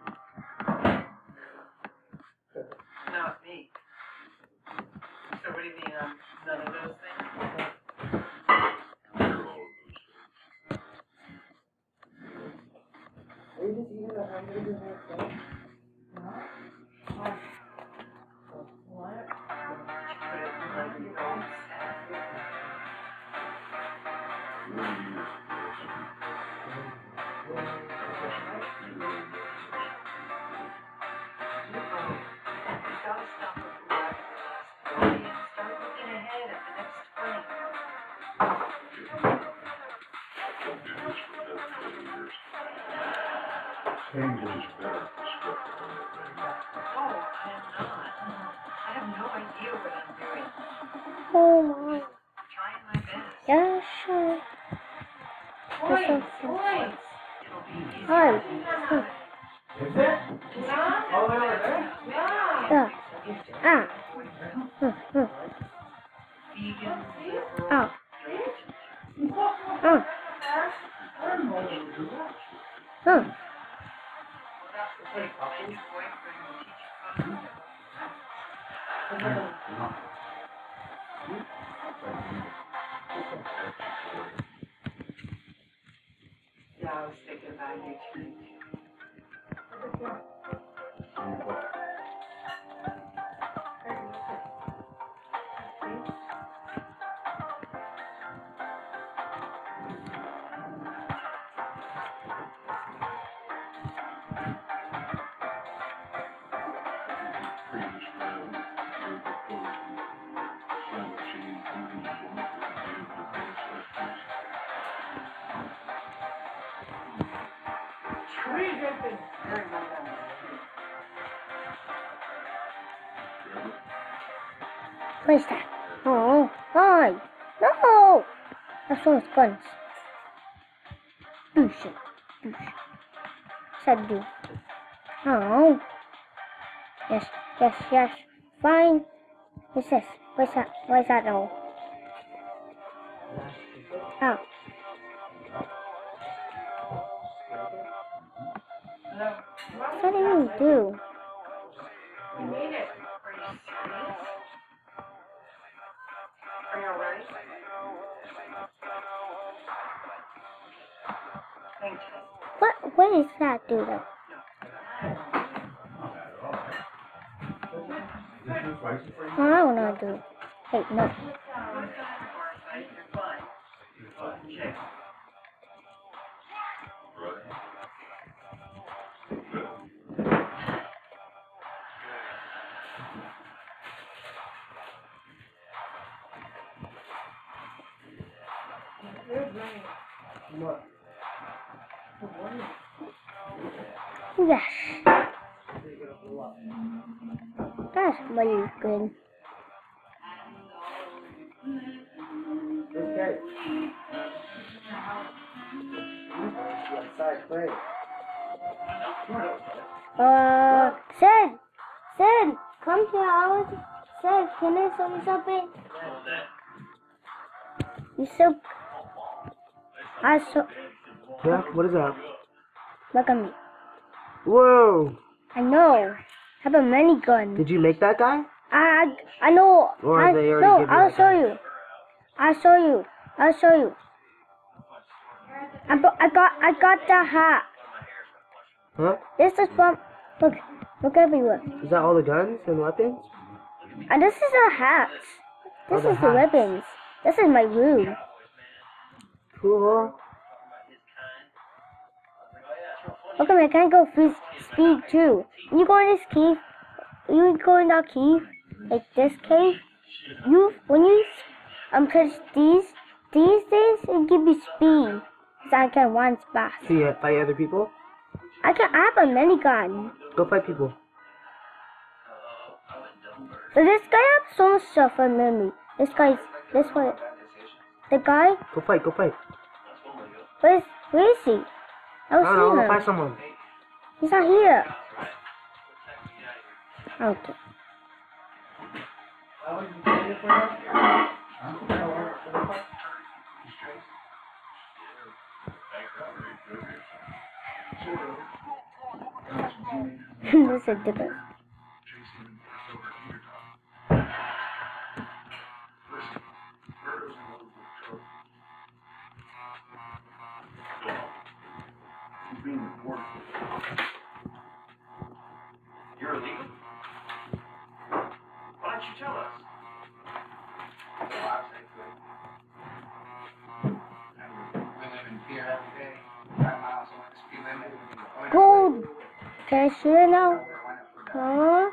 Not me. So what do you mean I'm none of those things? You're all of those things. Are you just eating the hamburger by itself? What? Put it in like your own salad. What are you? You gotta stop looking back at the last 40 and start looking ahead at the next 20. Don't do this for another 20 years. Things are just better for stuff on it, baby. Oh, I am not. I have no idea what I'm doing. Oh my. I'm trying my best. Yeah, sure. Boys, That's boys. It'll be easier. Hi. Is it? Oh, they were there? Yeah. Ah. Vegan, liberal, Ah. vegetarian. Ah. Ah. My new boyfriend will teach you how to Yeah, I was thinking about you too. Previous friend, your proposal, sandwiching, moving the board, and the ancestors. Trees have been very well done. Trevor? What is that? Oh, hi. No. That's one of guns. Boosh it. Boosh. Said do. Oh. Yes, yes, yes. Fine. What's this? What's that? What's that all? Oh. Hello? What do you do? You made it. Are you serious? Are you alright? Thank you. What is that do then? Oh, I wanna do. Hey, no. You're fine. Check. Right. What? Yes. That's really good. Okay. Outside play. Sid, come here. Sid, can I show you something? You so. I saw. Yeah, what is that? Look at me. Whoa! I know. I have a minigun. Did you make that guy? I know. Or they already no, give you I'll that show guy? you. I'll show you. I'll show you. I got the hat. Huh? This is from. Look everywhere. Is that all the guns and weapons? And this is the hats. This the is the hats. weapons. This is my room. Cool. Okay, I can go free speed too. You go in this cave. You go in that cave, like this cave. When you press these things, it give you speed. So I can run fast. So you fight other people? I have a minigun. Go fight people. So this guy has so much stuff on me. This one. The guy. Go fight. Where is he? I don't see Go him. fight someone. He's not here. Okay. This is different. You're illegal? Why don't you tell us? We live in fear every day. 5 miles over the speed limit. Gold. Can I shoot it now? Oh.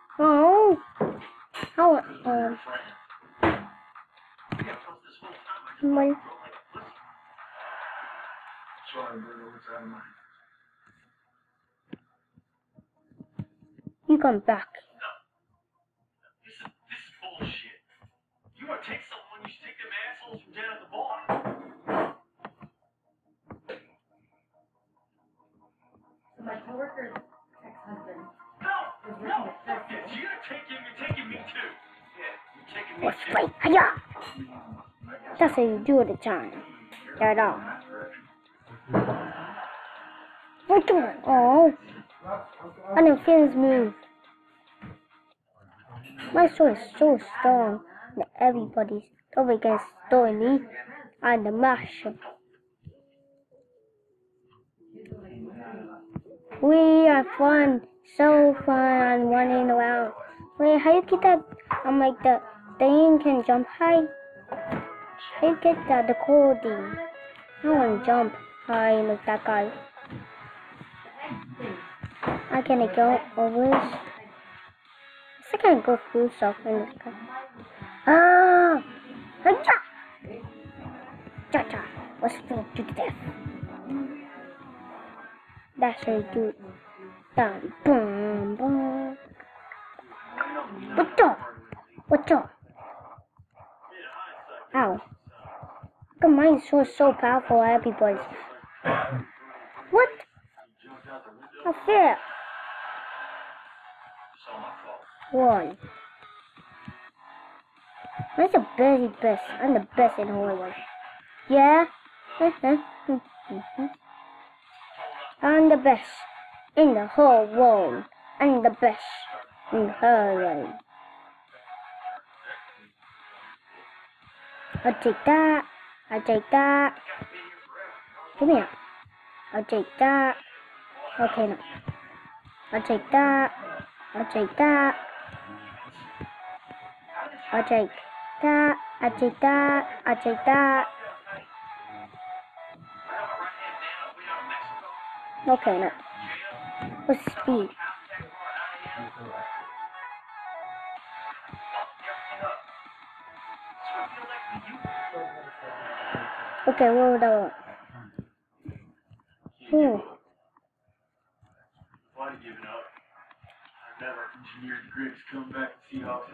How? Come on. Sorry, Bruno, it's out of mind. You come back. This is bullshit. You want to take someone, you should take them assholes from down at the bar. So my coworker's ex-husband No, fuck this. You're gonna take him, you're taking me too. Yeah, you're taking me Let's too. fight. Hiya! That's how you do it at time. Right on. Oh. I didn't feel his move. My sword is so strong that everybody's over against throwing me on the master. We are fun, so fun running around. Wait, how you get that? I'm like the thing can jump high. How you get that? The cool thing. I want to jump high like that guy. I can go over this. I can go through stuff in this guy. Ah! Hiya! Cha-cha! Let's go to the death. That's how you do it. Dun, boom, boom. What's up? Ow. Look, mine is so powerful, everybody. What? I fail. One. That's the best. I'm the best in Hollywood. Yeah? I'm the best in the whole world. I'm the best in Hollywood. I'll take that. Give me that. I'll take that. Okay, no. I'll take that. I'll take that. Okay, no. What's speed? Okay, what would I want? Why give it up? I've never engineered Griggs come back to Seahawks.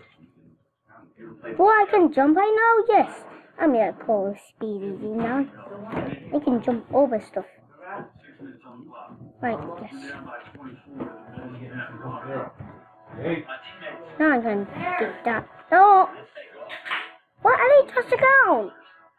Well, I can jump right now? Yes. I'm gonna call speedy now. I can jump over stuff. Right, yes. Now I can get that. No! What? I didn't touch the ground!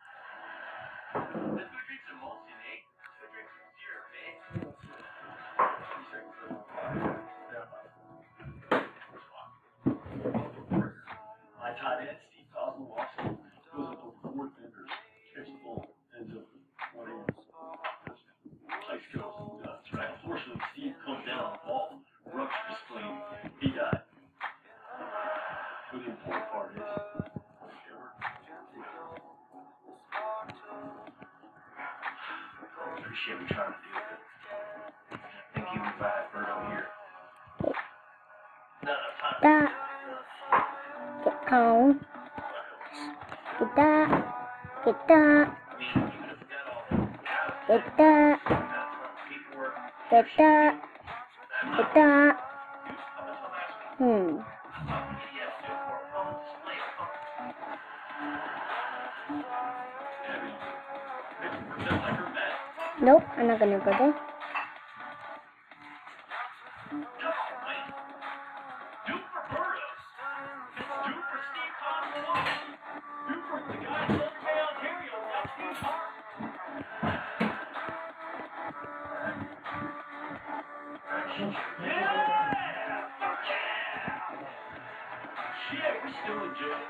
My tight end, Steve Cosmo, goes up over 4 defenders, catches the ball, ends up with 1 hand. Place goes nuts, right? Unfortunately, Steve comes down on the ball, ruptures his spleen, he died. But the important part is, appreciate what you're trying to do. Thank you if I had Birdo here. Not enough time. That. Get on. Get that. Get that. Get that. Get that. Get that. Nope, I'm not gonna go there. Yeah, we're still enjoying it.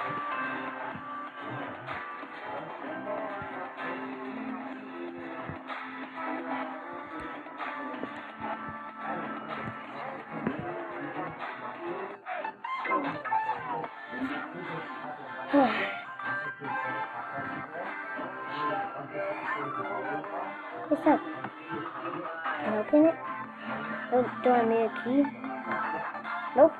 What's up? Can I open it? Oh, do I need a key? Nope.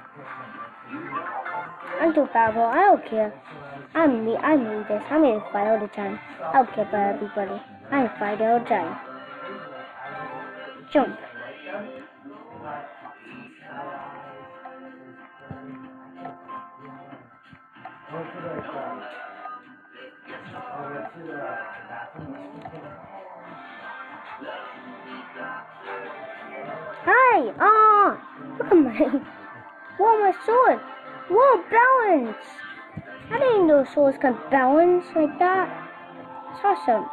I'm too powerful. I don't care. I need this. I'm in a fight all the time. I don't care about everybody. I'm fighting all the time. Jump. Hi! Oh! Look at my... Whoa, my sword! Whoa, balance! I didn't know swords can balance like that. It's awesome.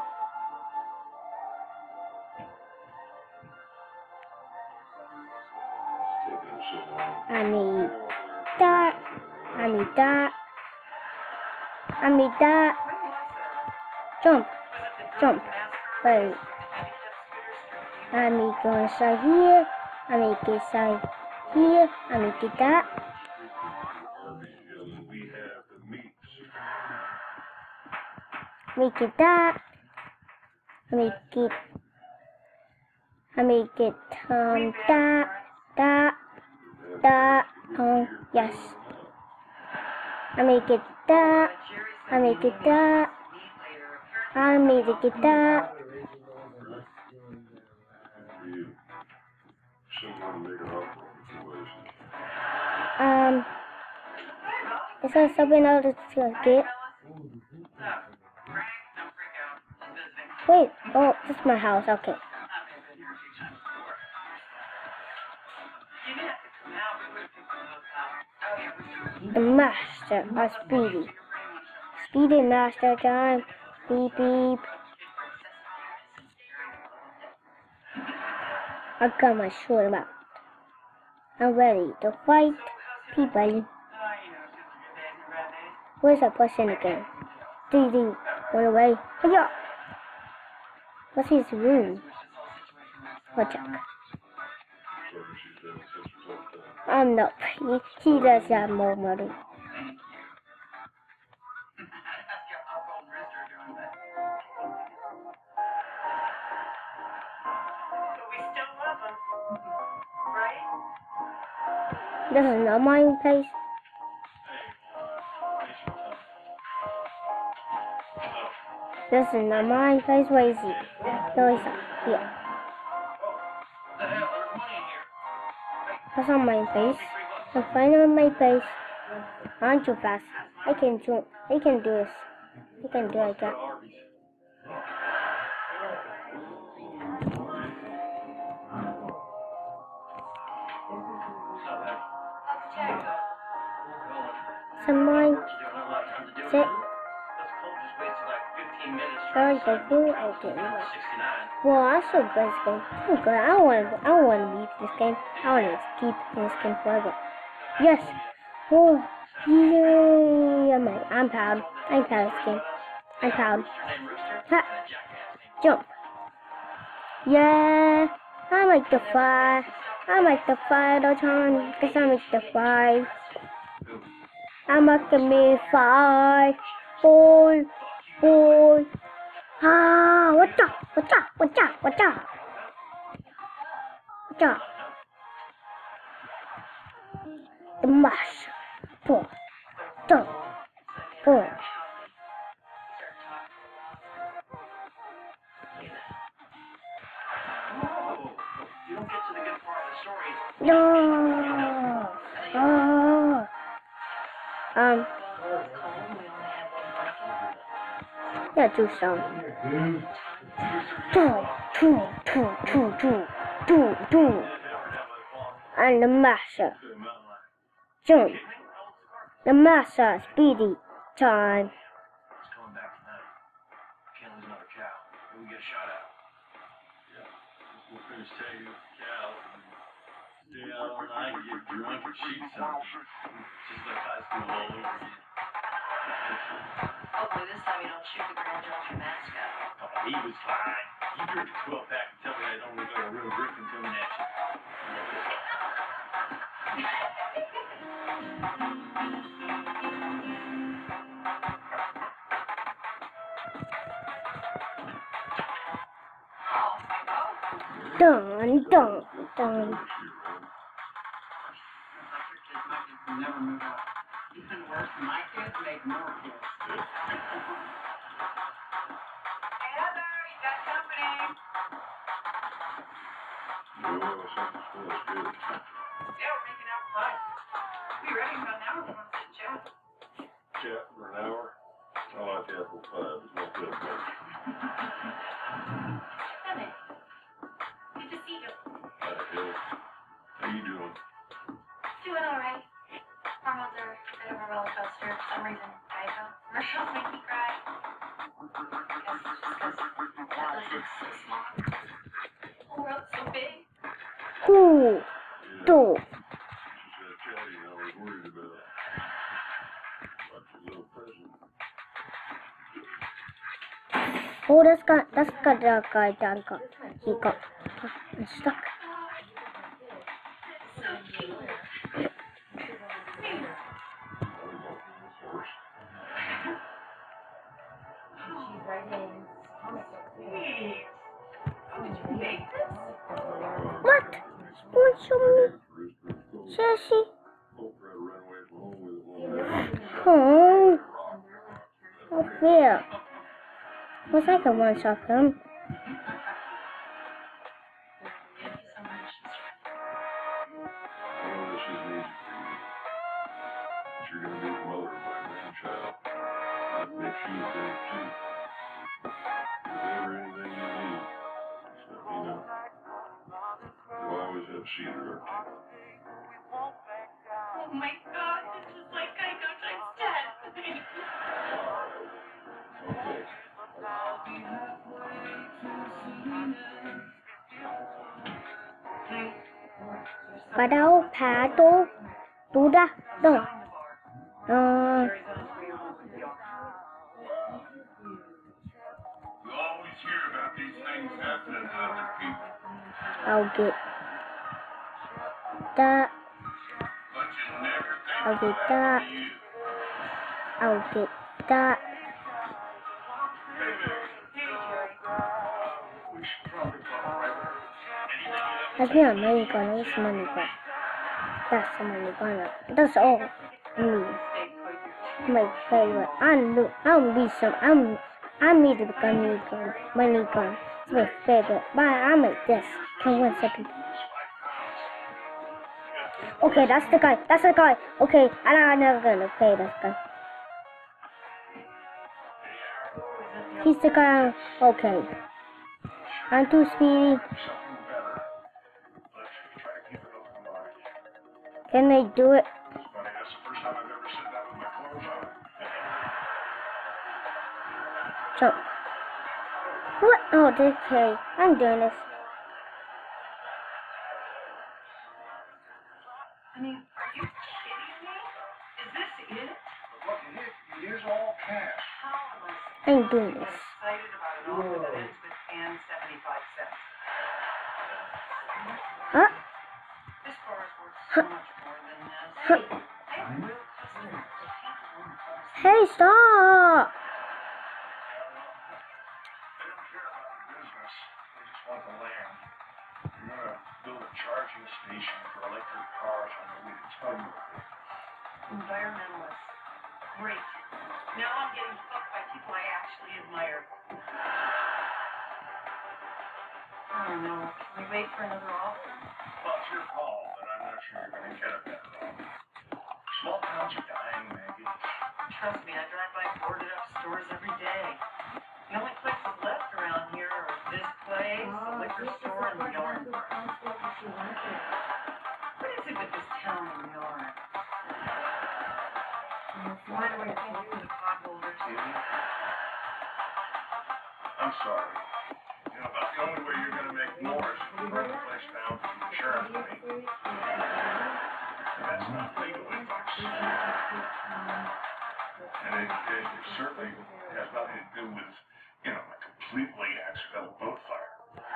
I need that. I need that. I need that. Jump. Jump. Wait. I need to go inside here. I need to get inside here. I need to get that. Make it that. Make it. I make it that. Yes. I make it that. I make it that. I make it that. Is there something else to get? Wait, oh, this is my house, okay. The master of Speedy. Speedy master time. Beep beep. I got my sword out. I'm ready to fight people. Where's that person again? Ding went away. Hiya! What's his room? Watch out. I'm not pretty. He does have more money. This is not my place. This is not my place. Where is he? No, he's not here. That's not my place. I'm finding my place. I'm too fast. I can do this. I can do it again. Someone sit. Sorry, thank you. Okay. Well, I should play this game. Oh god, I don't want to leave this game. I want to keep this game forever. Yes. Oh, yay! I'm proud. I'm proud of this game. I'm proud. Ha! Jump. Yeah. I like the fire. I like the fire all the time. Cause I like the fire. I'm making me fire. Boy. Ah, what the? What's up? What's up? What's up? What's up? The mash. Boom. Boom. Boom. You don't get to the good part of the story. No. Oh. Yeah, do some. Do. And the masher. Jump. The masher. Speedy time. It's coming back tonight. Can't lose another cow. We get a shot at it. We'll finish tagging up the cows and stay out all night and get drunk and shoot something. Just like high school all over again. Hopefully this time you don't shoot the Grand Georgia mascot. Oh, he was fine. You drink a 12-pack and tell me I don't look like a real brick until I'm at you. Dun. Like your kids never move up. Even worse, my kids make more kids. Hey, Heather, you got company. No, something smells good. Yeah, we're making outside. We'll be ready in about an hour if you want to sit and chat. Chat for an hour. I like apple pie. It's not that much. Come in. Good to see you. How you doing? Doing all right. Hormones are a bit of a roller coaster. For some reason, Geico commercials make me cry. Guess it's just because Atlas is so small. The whole world's so big. Who? Do. She's that chatty I was worried about. Like your little present. Oh, that's got that guy down. He got stuck. So cute. What? Sponsor me? Sassy? Oh. Not fair. Wish I could one shot him. You're gonna be the mother of my grandchild. I'd make sure you think too. If ever anything you need, just let me know. You'll always have Cedar. Oh my God, this is like Geico times 10. Okay. Bà đâu phá tô tú ra đâu You always hear about these things happening to other people. I'll get that. But you never think I'll get it'll that. happen to you. I'll get that. Hey, Mary. We should probably talk right now. That's not American, that's American. That's American. That's all me. My favorite. I'm me to become American. American. It's my favorite. But I'm like this. Can win some people. Okay, that's the guy. That's the guy. Okay, I'm never gonna play this guy. He's the guy. Okay. I'm too speedy. Can they do it? That's the first time I've ever said that with my clothes on. Jump. What? Oh, okay. I'm doing this. I mean, are you kidding me? Is this it? Look, it is all cash. How am I I'm doing this. excited about an offer that ends with and 75 cents? Huh? This car is worth so much more than this. I have real customers. Hey, stop! They don't care about the business. citation for electric cars on the way to Tugboat. Environmentalists. Great. Now I'm getting fucked by people I actually admire. I don't know. Can we wait for another offer? Well, it's your call, but I'm not sure you're going to get a better offer. Small towns are dying, Maggie. Trust me, I drive by boarded up stores every day. The only places left around here are this place, the liquor store, and the yarn. What is it with this town and yarn? Why do I think you the potholders? I'm sorry. You know, about the only way you're going to make more is if you burn the place down for the insurance money. That's not legal advice. And it certainly has nothing to do with, you know, a completely accidental boat fire.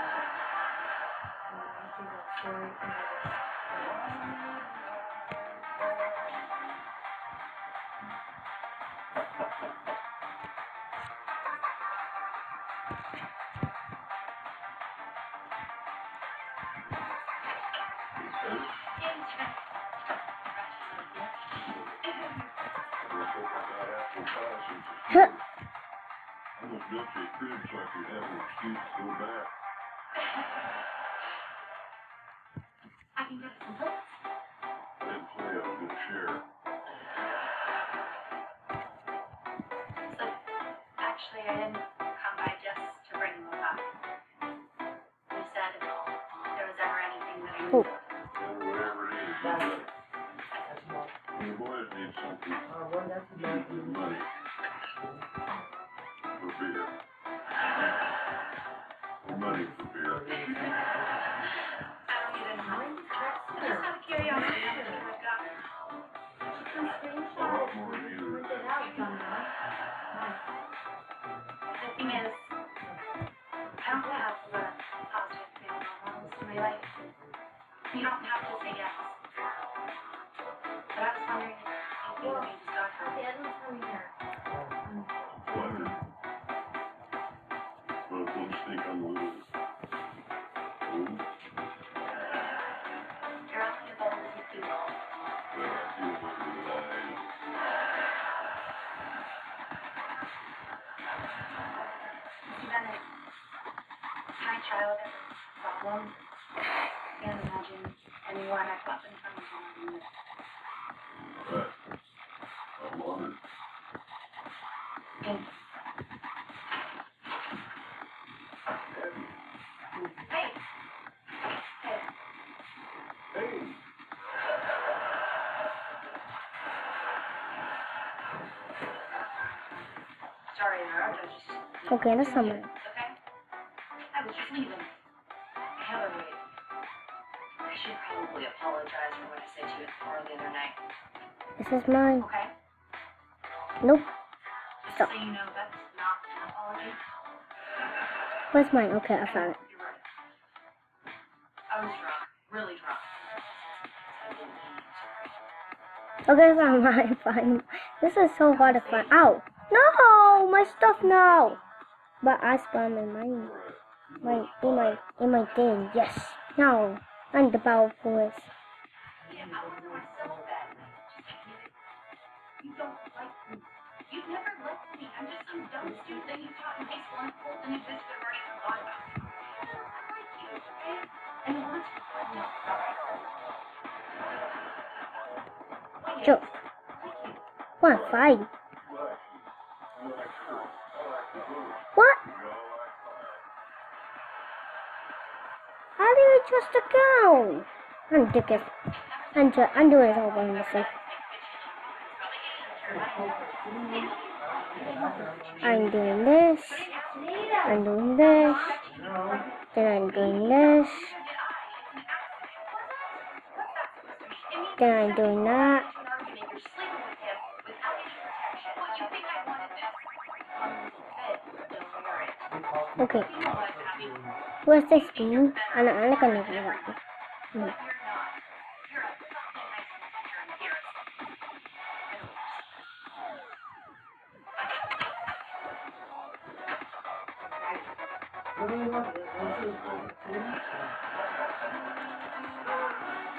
Huh. Almost built you a crib so I could have an excuse to go back. I can get some books. Didn't play on a good share. So, actually, I didn't come by just to bring them up. You said if there was ever anything that I Oh. needed. Whatever it is, you got it. The boys need something. Money. For beer. Money for beer. I don't need any money. Just out of curiosity, how much have I got? A lot more than either of them. The thing is, I don't have a positive feeling moments in my life. You don't have to say yes. But I was wondering if you maybe got her. Wonder. Well, folks think I'm a little old. You're only as old as you feel. Well, I feel older than I am. See, Bennett, my child has a problem. Can't imagine anyone I've got in front of me. Right. I'm honored. Thanks. Hey. Hey. Hey! Sorry, Laura, I just... Okay, that's not mine. Okay? I was just leaving. Heather, wait. I should probably apologize for what I said to you at the bar the other night. This is mine. Okay? Nope. Just Stop. so you know, that's not an apology. Where's mine? Okay, I found it. You're right. I was drunk. Really drunk. I didn't mean to. Okay, that's not mine. Fine. This is so hard to find. Ow! No! My stuff now! But I spawned in mine. In my thing. Yes. Now. I'm the powerfulest. Yeah, I was myself that night. You don't like me. You've never liked me. I'm just some dumb student that you taught in high school and cool and existed I've already forgot about. I like you, okay? And once no, Joe. What? Fight. What? How did I trust the cow? I'm dickish. I'm doing it all by myself. I'm doing this. I'm doing this. Then I'm doing this. Then I'm doing that. Okay. Where's the screen? I'm not gonna do that.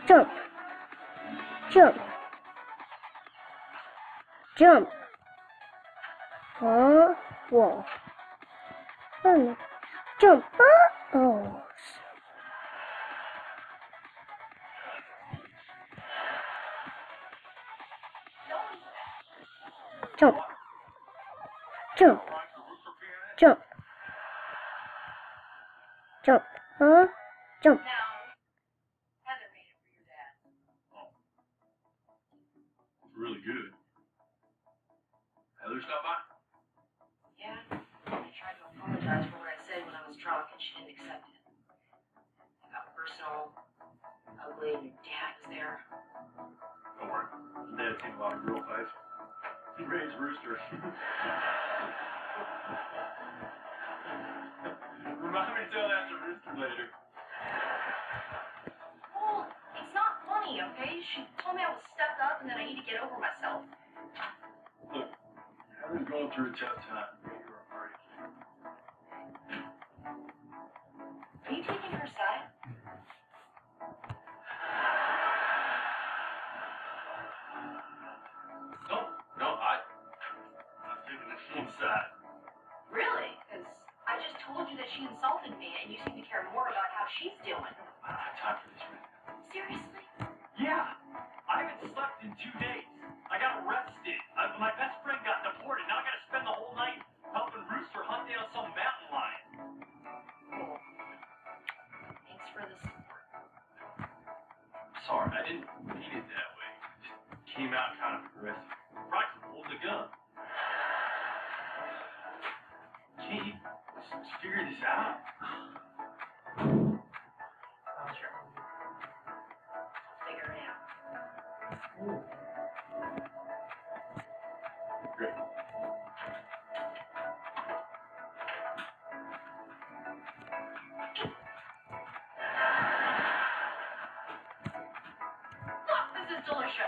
Jump. Jump. Jump. Whoa. Oh. Jump. Oh. Jump. Jump. Jump. Jump. Jump. Now, Heather made it for your dad. It's really good. Heather stopped by? Yeah. I tried to apologize for what I said when I was drunk, and she didn't accept it. I got personal, ugly, and your dad was there. Don't worry. Dad's seen a lot of girl fights. He raised Rooster. Remind me to tell that to Rooster later. Well, it's not funny, okay? She told me I was stuck up and that I need to get over myself. Look, Heather's going through a tough time. You're a break. Are you taking her side? No, I'm taking the same side. Really? Because I just told you that she insulted me, and you seem to care more about how she's doing. I don't have time for this right now. Seriously? Yeah, I haven't slept in 2 days. I got arrested. My best friend got deported. Now I gotta spend the whole night helping Rooster hunt down some mountain lion. Cool. Thanks for the support. Sorry, I didn't mean it that way. It just came out kind of aggressive. Probably pulled the gun. Can't you just figure this out? Sure. Figure it out. Great. Fuck, this is delicious.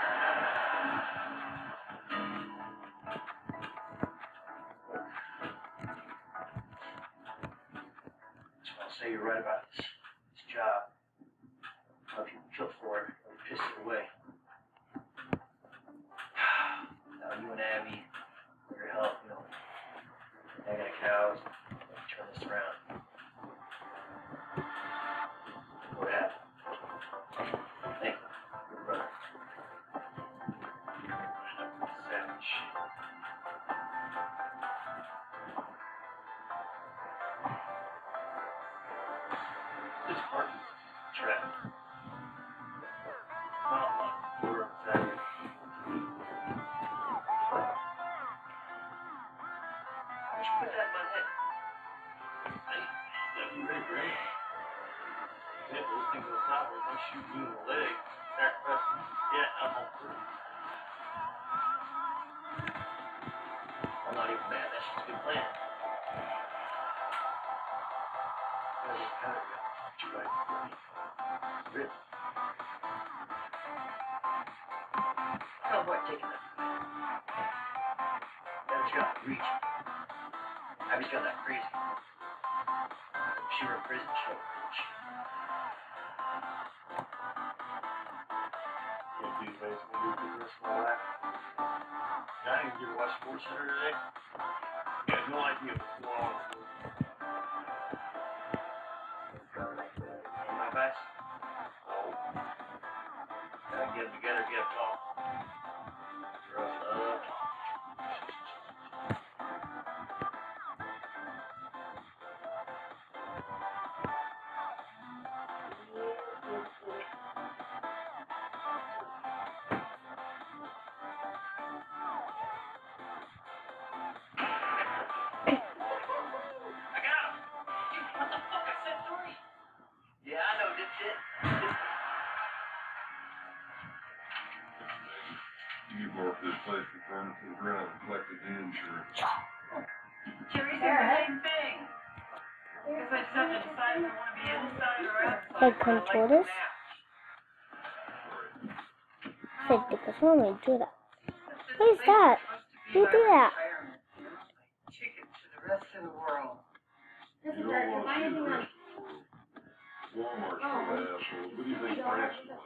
Just want to say you're right about this job. A lot of people kill for it. They piss it away. Now you and Abby, with your help, I got cows. Turn this around. What happened? Thank you, your brother. Savage. This parking trap. Well, we're Saturday. Why'd you put that in my head? That'd be really great. Yeah, those things will stop where they shoot you in the leg. Sacrifice. Yeah, I'm all for it. I'm not even mad. That's just a good plan. Right. Really? Oh, boy, taking that. Abby's got the reach. Abby's got that crazy. If she were in prison, she'd reach. Yeah, dude, basically, do the rest of my life. I didn't even get to watch Sports Center today. You have no idea what's going on. My best. Oh. Gotta get them together, get them talk. Rough up. You bought this place to turn to the ground and collected the insurance. Jerry said the same thing. Because I just have to decide if I want to be inside or outside. Like controllers? Said because when we do that. Who's that? Who do that? Ticket to the rest of the world. You don't want to see the rest of the world. Walmart's for assholes. What do you think France is like?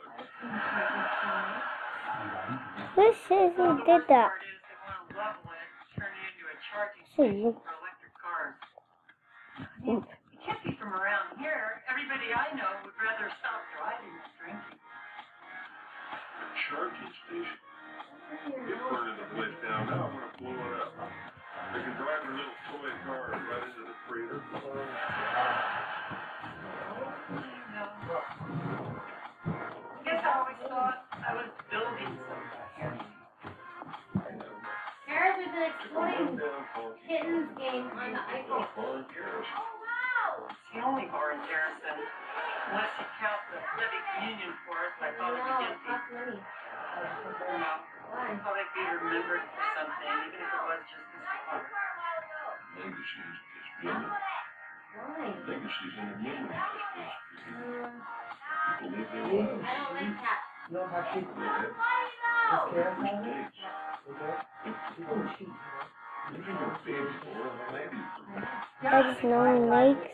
Who says who did that? Part is they want to level it, turn it into a charging See. station for electric cars. I mean, it can't be from around here. Everybody I know would rather stop driving than drinking. Charging station. You're burning the place down now. I'm gonna blow it up. They can drive their little toy car right into the crater. I guess I always thought I was building something here. Paris has been exploding kittens game on the iPhone. Bar in Paris. Oh wow! It's the only bar in Garrison. Unless you count the Living Communion Forest, I thought it No, would it be costs money. I thought I'd be remembered for something, even if it was just this bar. Legacy's just been Why? Legacy's in the middle of this place. People live their I lives. don't like cats. You don't have sheep. They have Does Karen have it? mistakes. Okay. People with sheep. You can get baby for it, maybe. That is no lakes.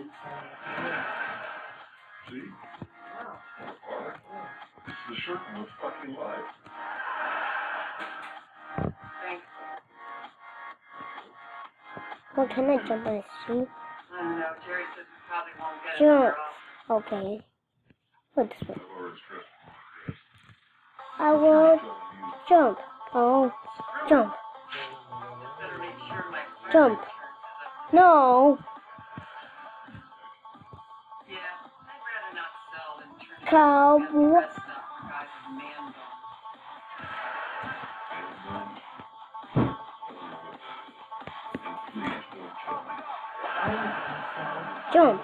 See? Alright. It's the circle of fucking life. Thanks. Well, can I jump on a sheep? I don't know. Jerry says we probably won't get Sure. another offer. Okay. What this one? I've already stressed this. I will jump. Oh, jump. Better make sure my Jump. insurance is up. No. Yeah, I'd rather not sell than turn it Cowboy. into the rest of the guys with man bone. Jump.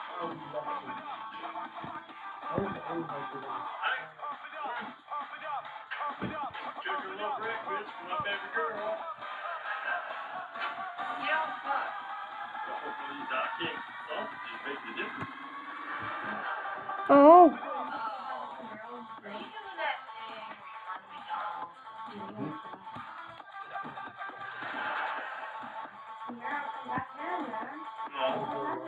Sugar little breakfast for my baby girl. Yeah, fuck. Hopefully these hotcakes and sausages make the difference. Oh. Are you doing that thing on McDonald's? Yeah, that's him, man. No. What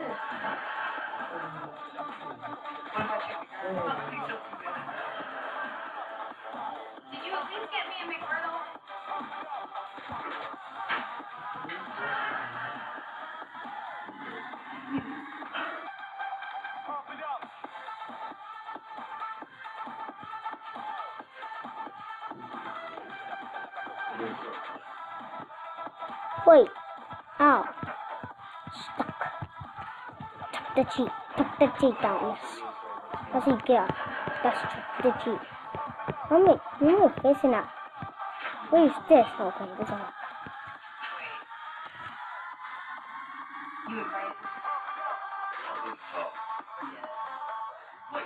about you? Oh, please don't do that. Did you at least get me a McGriddle? Wait. Ow. Stuck. Tuck the cheek. Tuck the cheek down. Yes. Let's see, get up. That's the cheek. Mommy, you're facing up. Where's this? Okay, this one. You invited me? Wait.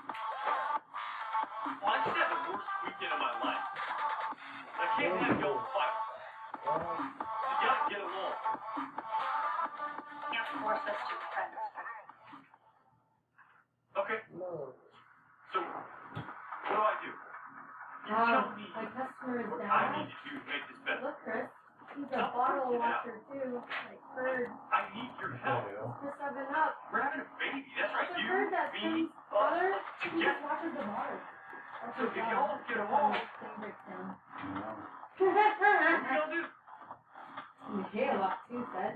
Well, I just had the worst weekend of my life. I can't have y'all fight. You gotta get along. Can't force us to be friends. Okay, No. so what do? You tell me My customer is what I down. need to do to make this better. Look, Chris. He's a bottle washer, too. Like bird. I need your help. Chris, I've been up. We're having a baby. That's right. It's a You, bird that's me, Tim's us, father. He together. just watches the bars. That's So his if job. y'all don't get along, Favorite thing. what y'all do? In jail, lot too, said.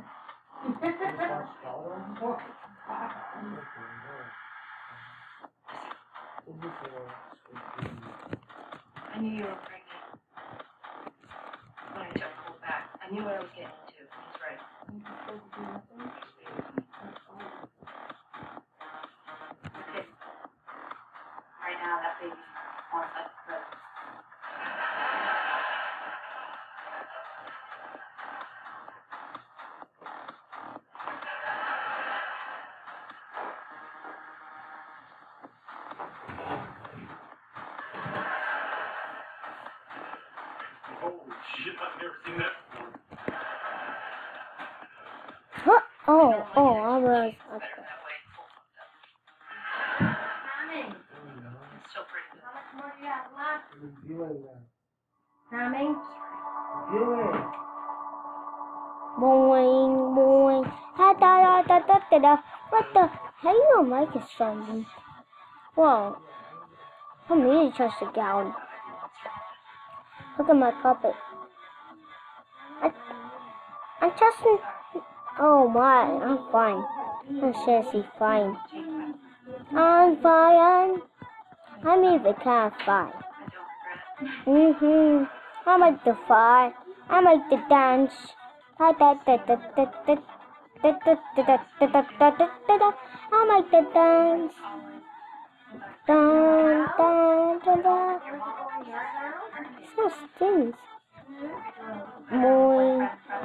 I knew you were pregnant. When I took Cole back, I knew what I was getting into. He's right. Okay. Right now, that baby wants that present. Holy shit, I've never seen that before. Huh? Oh, I was. Better Okay. that way. Hamming. It's still pretty good. How much more do you have left? Viewing that. Hamming? Viewing. Boing, boing. Da da da da da da da. What the? Hey, your mic is sounding. Whoa. I need to touch the gown. Look at my puppet. I'm testing. Oh my, I'm fine. I'm seriously fine. I'm fine. I'm even kind of fine. I like the fire. I like the dance. I like the dance. Dun, dun, dun, dun. So stings. Moin.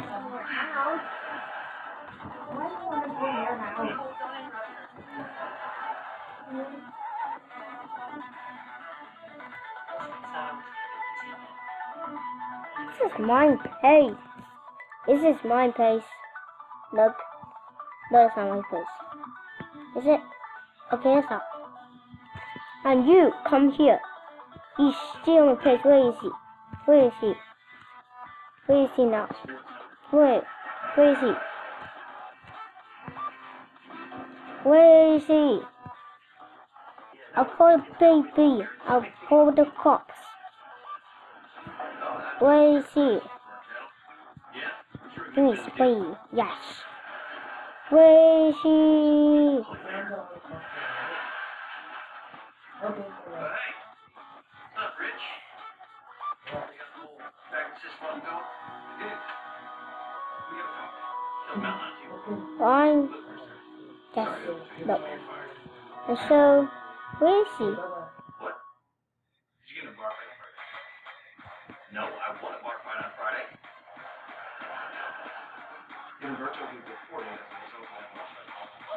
This is my pace. This is my pace. Look. No, it's not my pace. Is it? Okay, it's not. And you, come here. He's still in place. Where is he? Where is he? Where is he now? Where is he? Where is he? I'll call the baby. I'll call the cops. Where is he? Please, baby. Yes. Where is he? Hey, what's up, Rich? You got the whole practice system going? Yeah. We gotta talk. Tell Mel not to. Fine. Yes. No. And so, where is he? What? Did you get in a bar fight on Friday? No, I won a bar fight on Friday. Humberto gave the reporting as a result of that bar fight.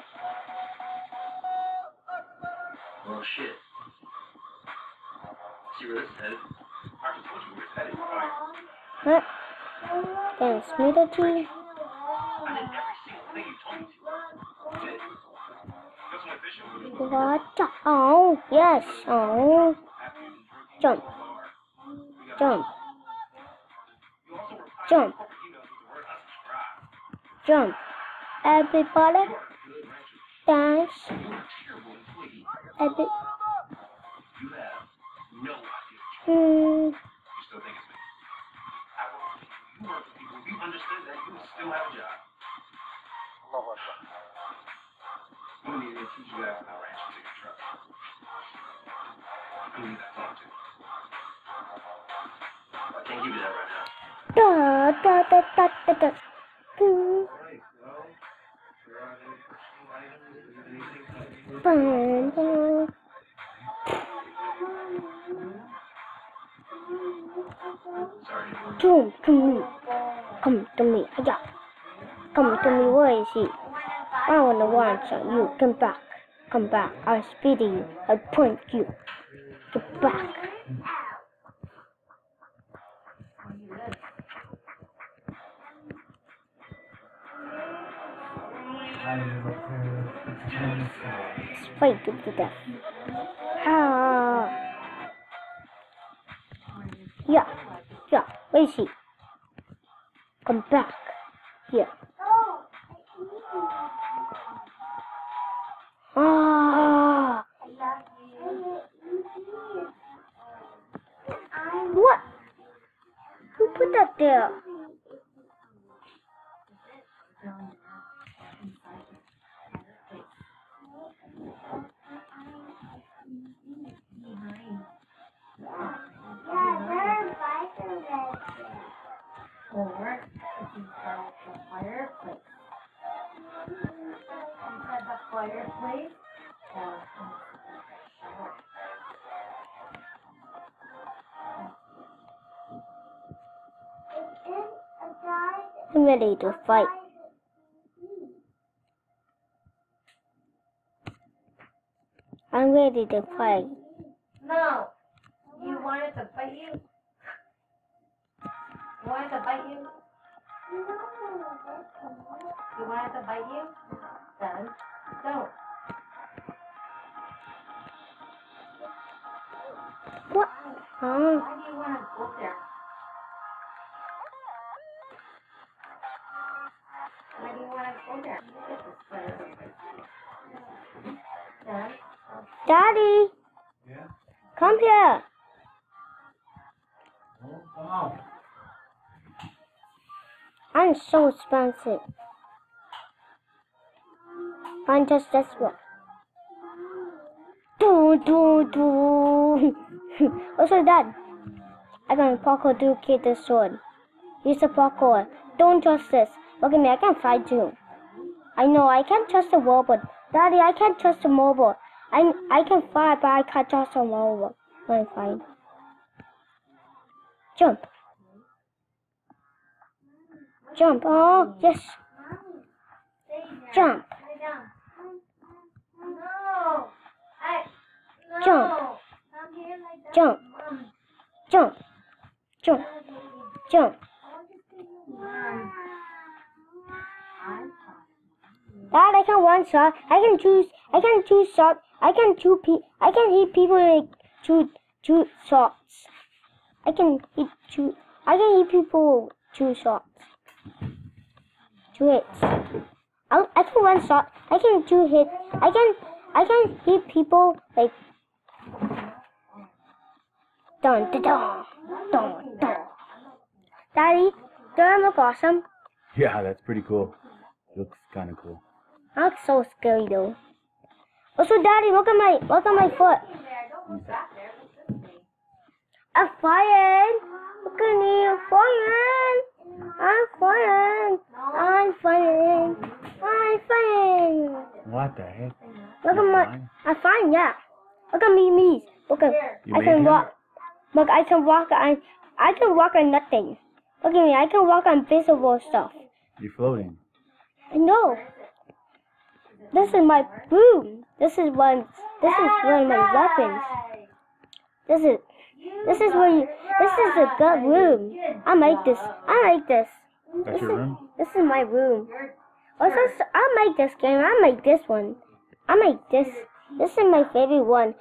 Well, shit. See where this is headed? I already told you where it's headed. Fire. Huh? And Smithy? I did every single thing you told me to. You did. Go somewhere fishing? What? Oh, yes. Oh. Jump. Jump. Jump. Jump. Everybody. Dance. Every. You have no idea. Hmm. You still think it's me? I work for people. You work for people. If you understood that, you would still have a job. I'm gonna need to teach you guys how to actually take a truck. I'm gonna need that time too. I can't give you that right now. Da da da da da da. Bum, bum. Sorry. Come to me. Come to me. Yeah. Come to me. Where is he? I wanna watch you. Come back. Come back. I'll speed you. I'll point you. Get back. Fight to the death. Ah. Yeah. Yeah. Where is he? Come back. Here. Ah. What? Who put that there? Or if you start the fireplace. You said the fireplace or I'm ready to fight. I'm ready to fight. No. You wanted to bite you? You wanted to bite you? You wanted to bite you? Then don't. What? Oh. Why do you want to go there? Why do you want to go there? Look at this spider. Daddy, Yeah? come here. Oh, come on. I'm so expensive. Fine, just this one. Also, Dad, I can parkour to get the sword. Use the parkour. Don't trust this. Look at me, I can fight too. I know, I can't trust the robot. Daddy, I can't trust the mobile. I can fight, but I can't trust the mobile. When I fight. Jump. Jump. Oh, yes. Jump. No. Jump. Jump. Jump. Jump. Jump. Dad, I can one shot. I can choose shot. I can hit people like two shots. I can hit people 2 shots. 2 hits. I can one shot. I can 2 hits. I can hit people like dun dun dun dun dun. Daddy, do I look awesome? Yeah, that's pretty cool. Looks kind of cool. I look so scary though. Also, Daddy, look at my foot. I'm flying. Look at me, I'm flying. I'm flying. I'm flying. I'm flying. What the heck? Look at my. I'm flying. Yeah. Look at me. Look at. I can walk. Look, I can walk. I can walk on nothing. Look at me. I can walk on invisible stuff. You're floating. I know. This is my room. This is one of my weapons. This is a good room. I like this. That's your room? This is my room. Also, I like this game. I like this one. I like this. This is my favorite one.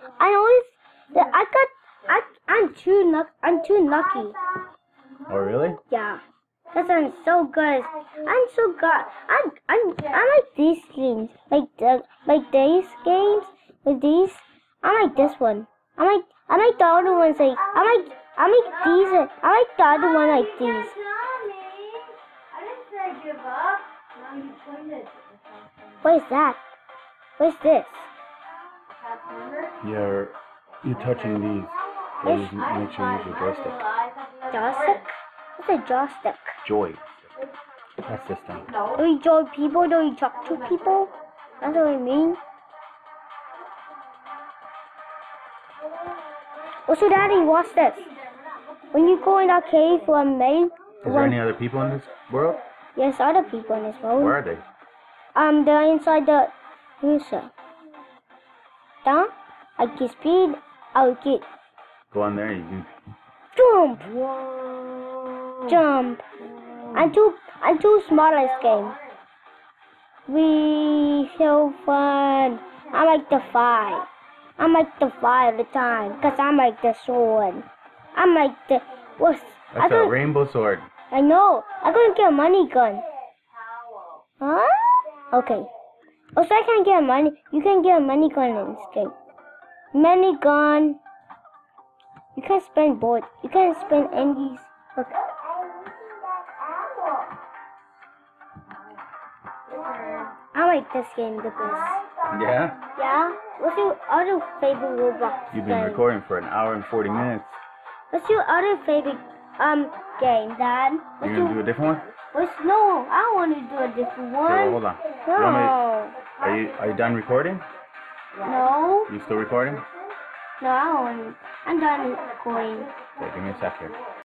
I'm too lucky. Oh, really? Yeah. Because I'm so good. I'm so good. I like these games. Like these games. Like these. I like this one. I like the other ones like I like these. I like the other one like these. I didn't say give up. Now you pointed. What is that? What is this? You're touching these. Please make sure you use your joystick. Joystick? What's a joystick? Joy. That's this thing. Do you join people? Do you talk to people? That's what I mean. Also, Daddy, watch this. When you go in that cave for a maid. Is there any other people in this world? Yes, other people in this world. Where are they? They're inside the user. Down. I get speed. I'll get. Go on there. You can. Jump. Jump. I'm too smart at this game. We so fun. I like the fly. I like the fly all the time because I like the sword. I like the what's. That's a rainbow sword. I know. I'm gonna get a money gun. Huh? Okay. Also, I can get a money. You can get a money gun in this game. Money gun. You can spend both. You can spend Andy's. Look. I like this game the best. Yeah? Yeah? What's your other favorite Roblox You've been recording for 1 hour and 40 minutes. What's your other favorite game, Dad? You gonna do a different one? No, I don't want to do a different one. Okay, well, hold on. No. Are you done recording? No. You still recording? No, I don't want to. I'm done recording. Okay, give me a sec here.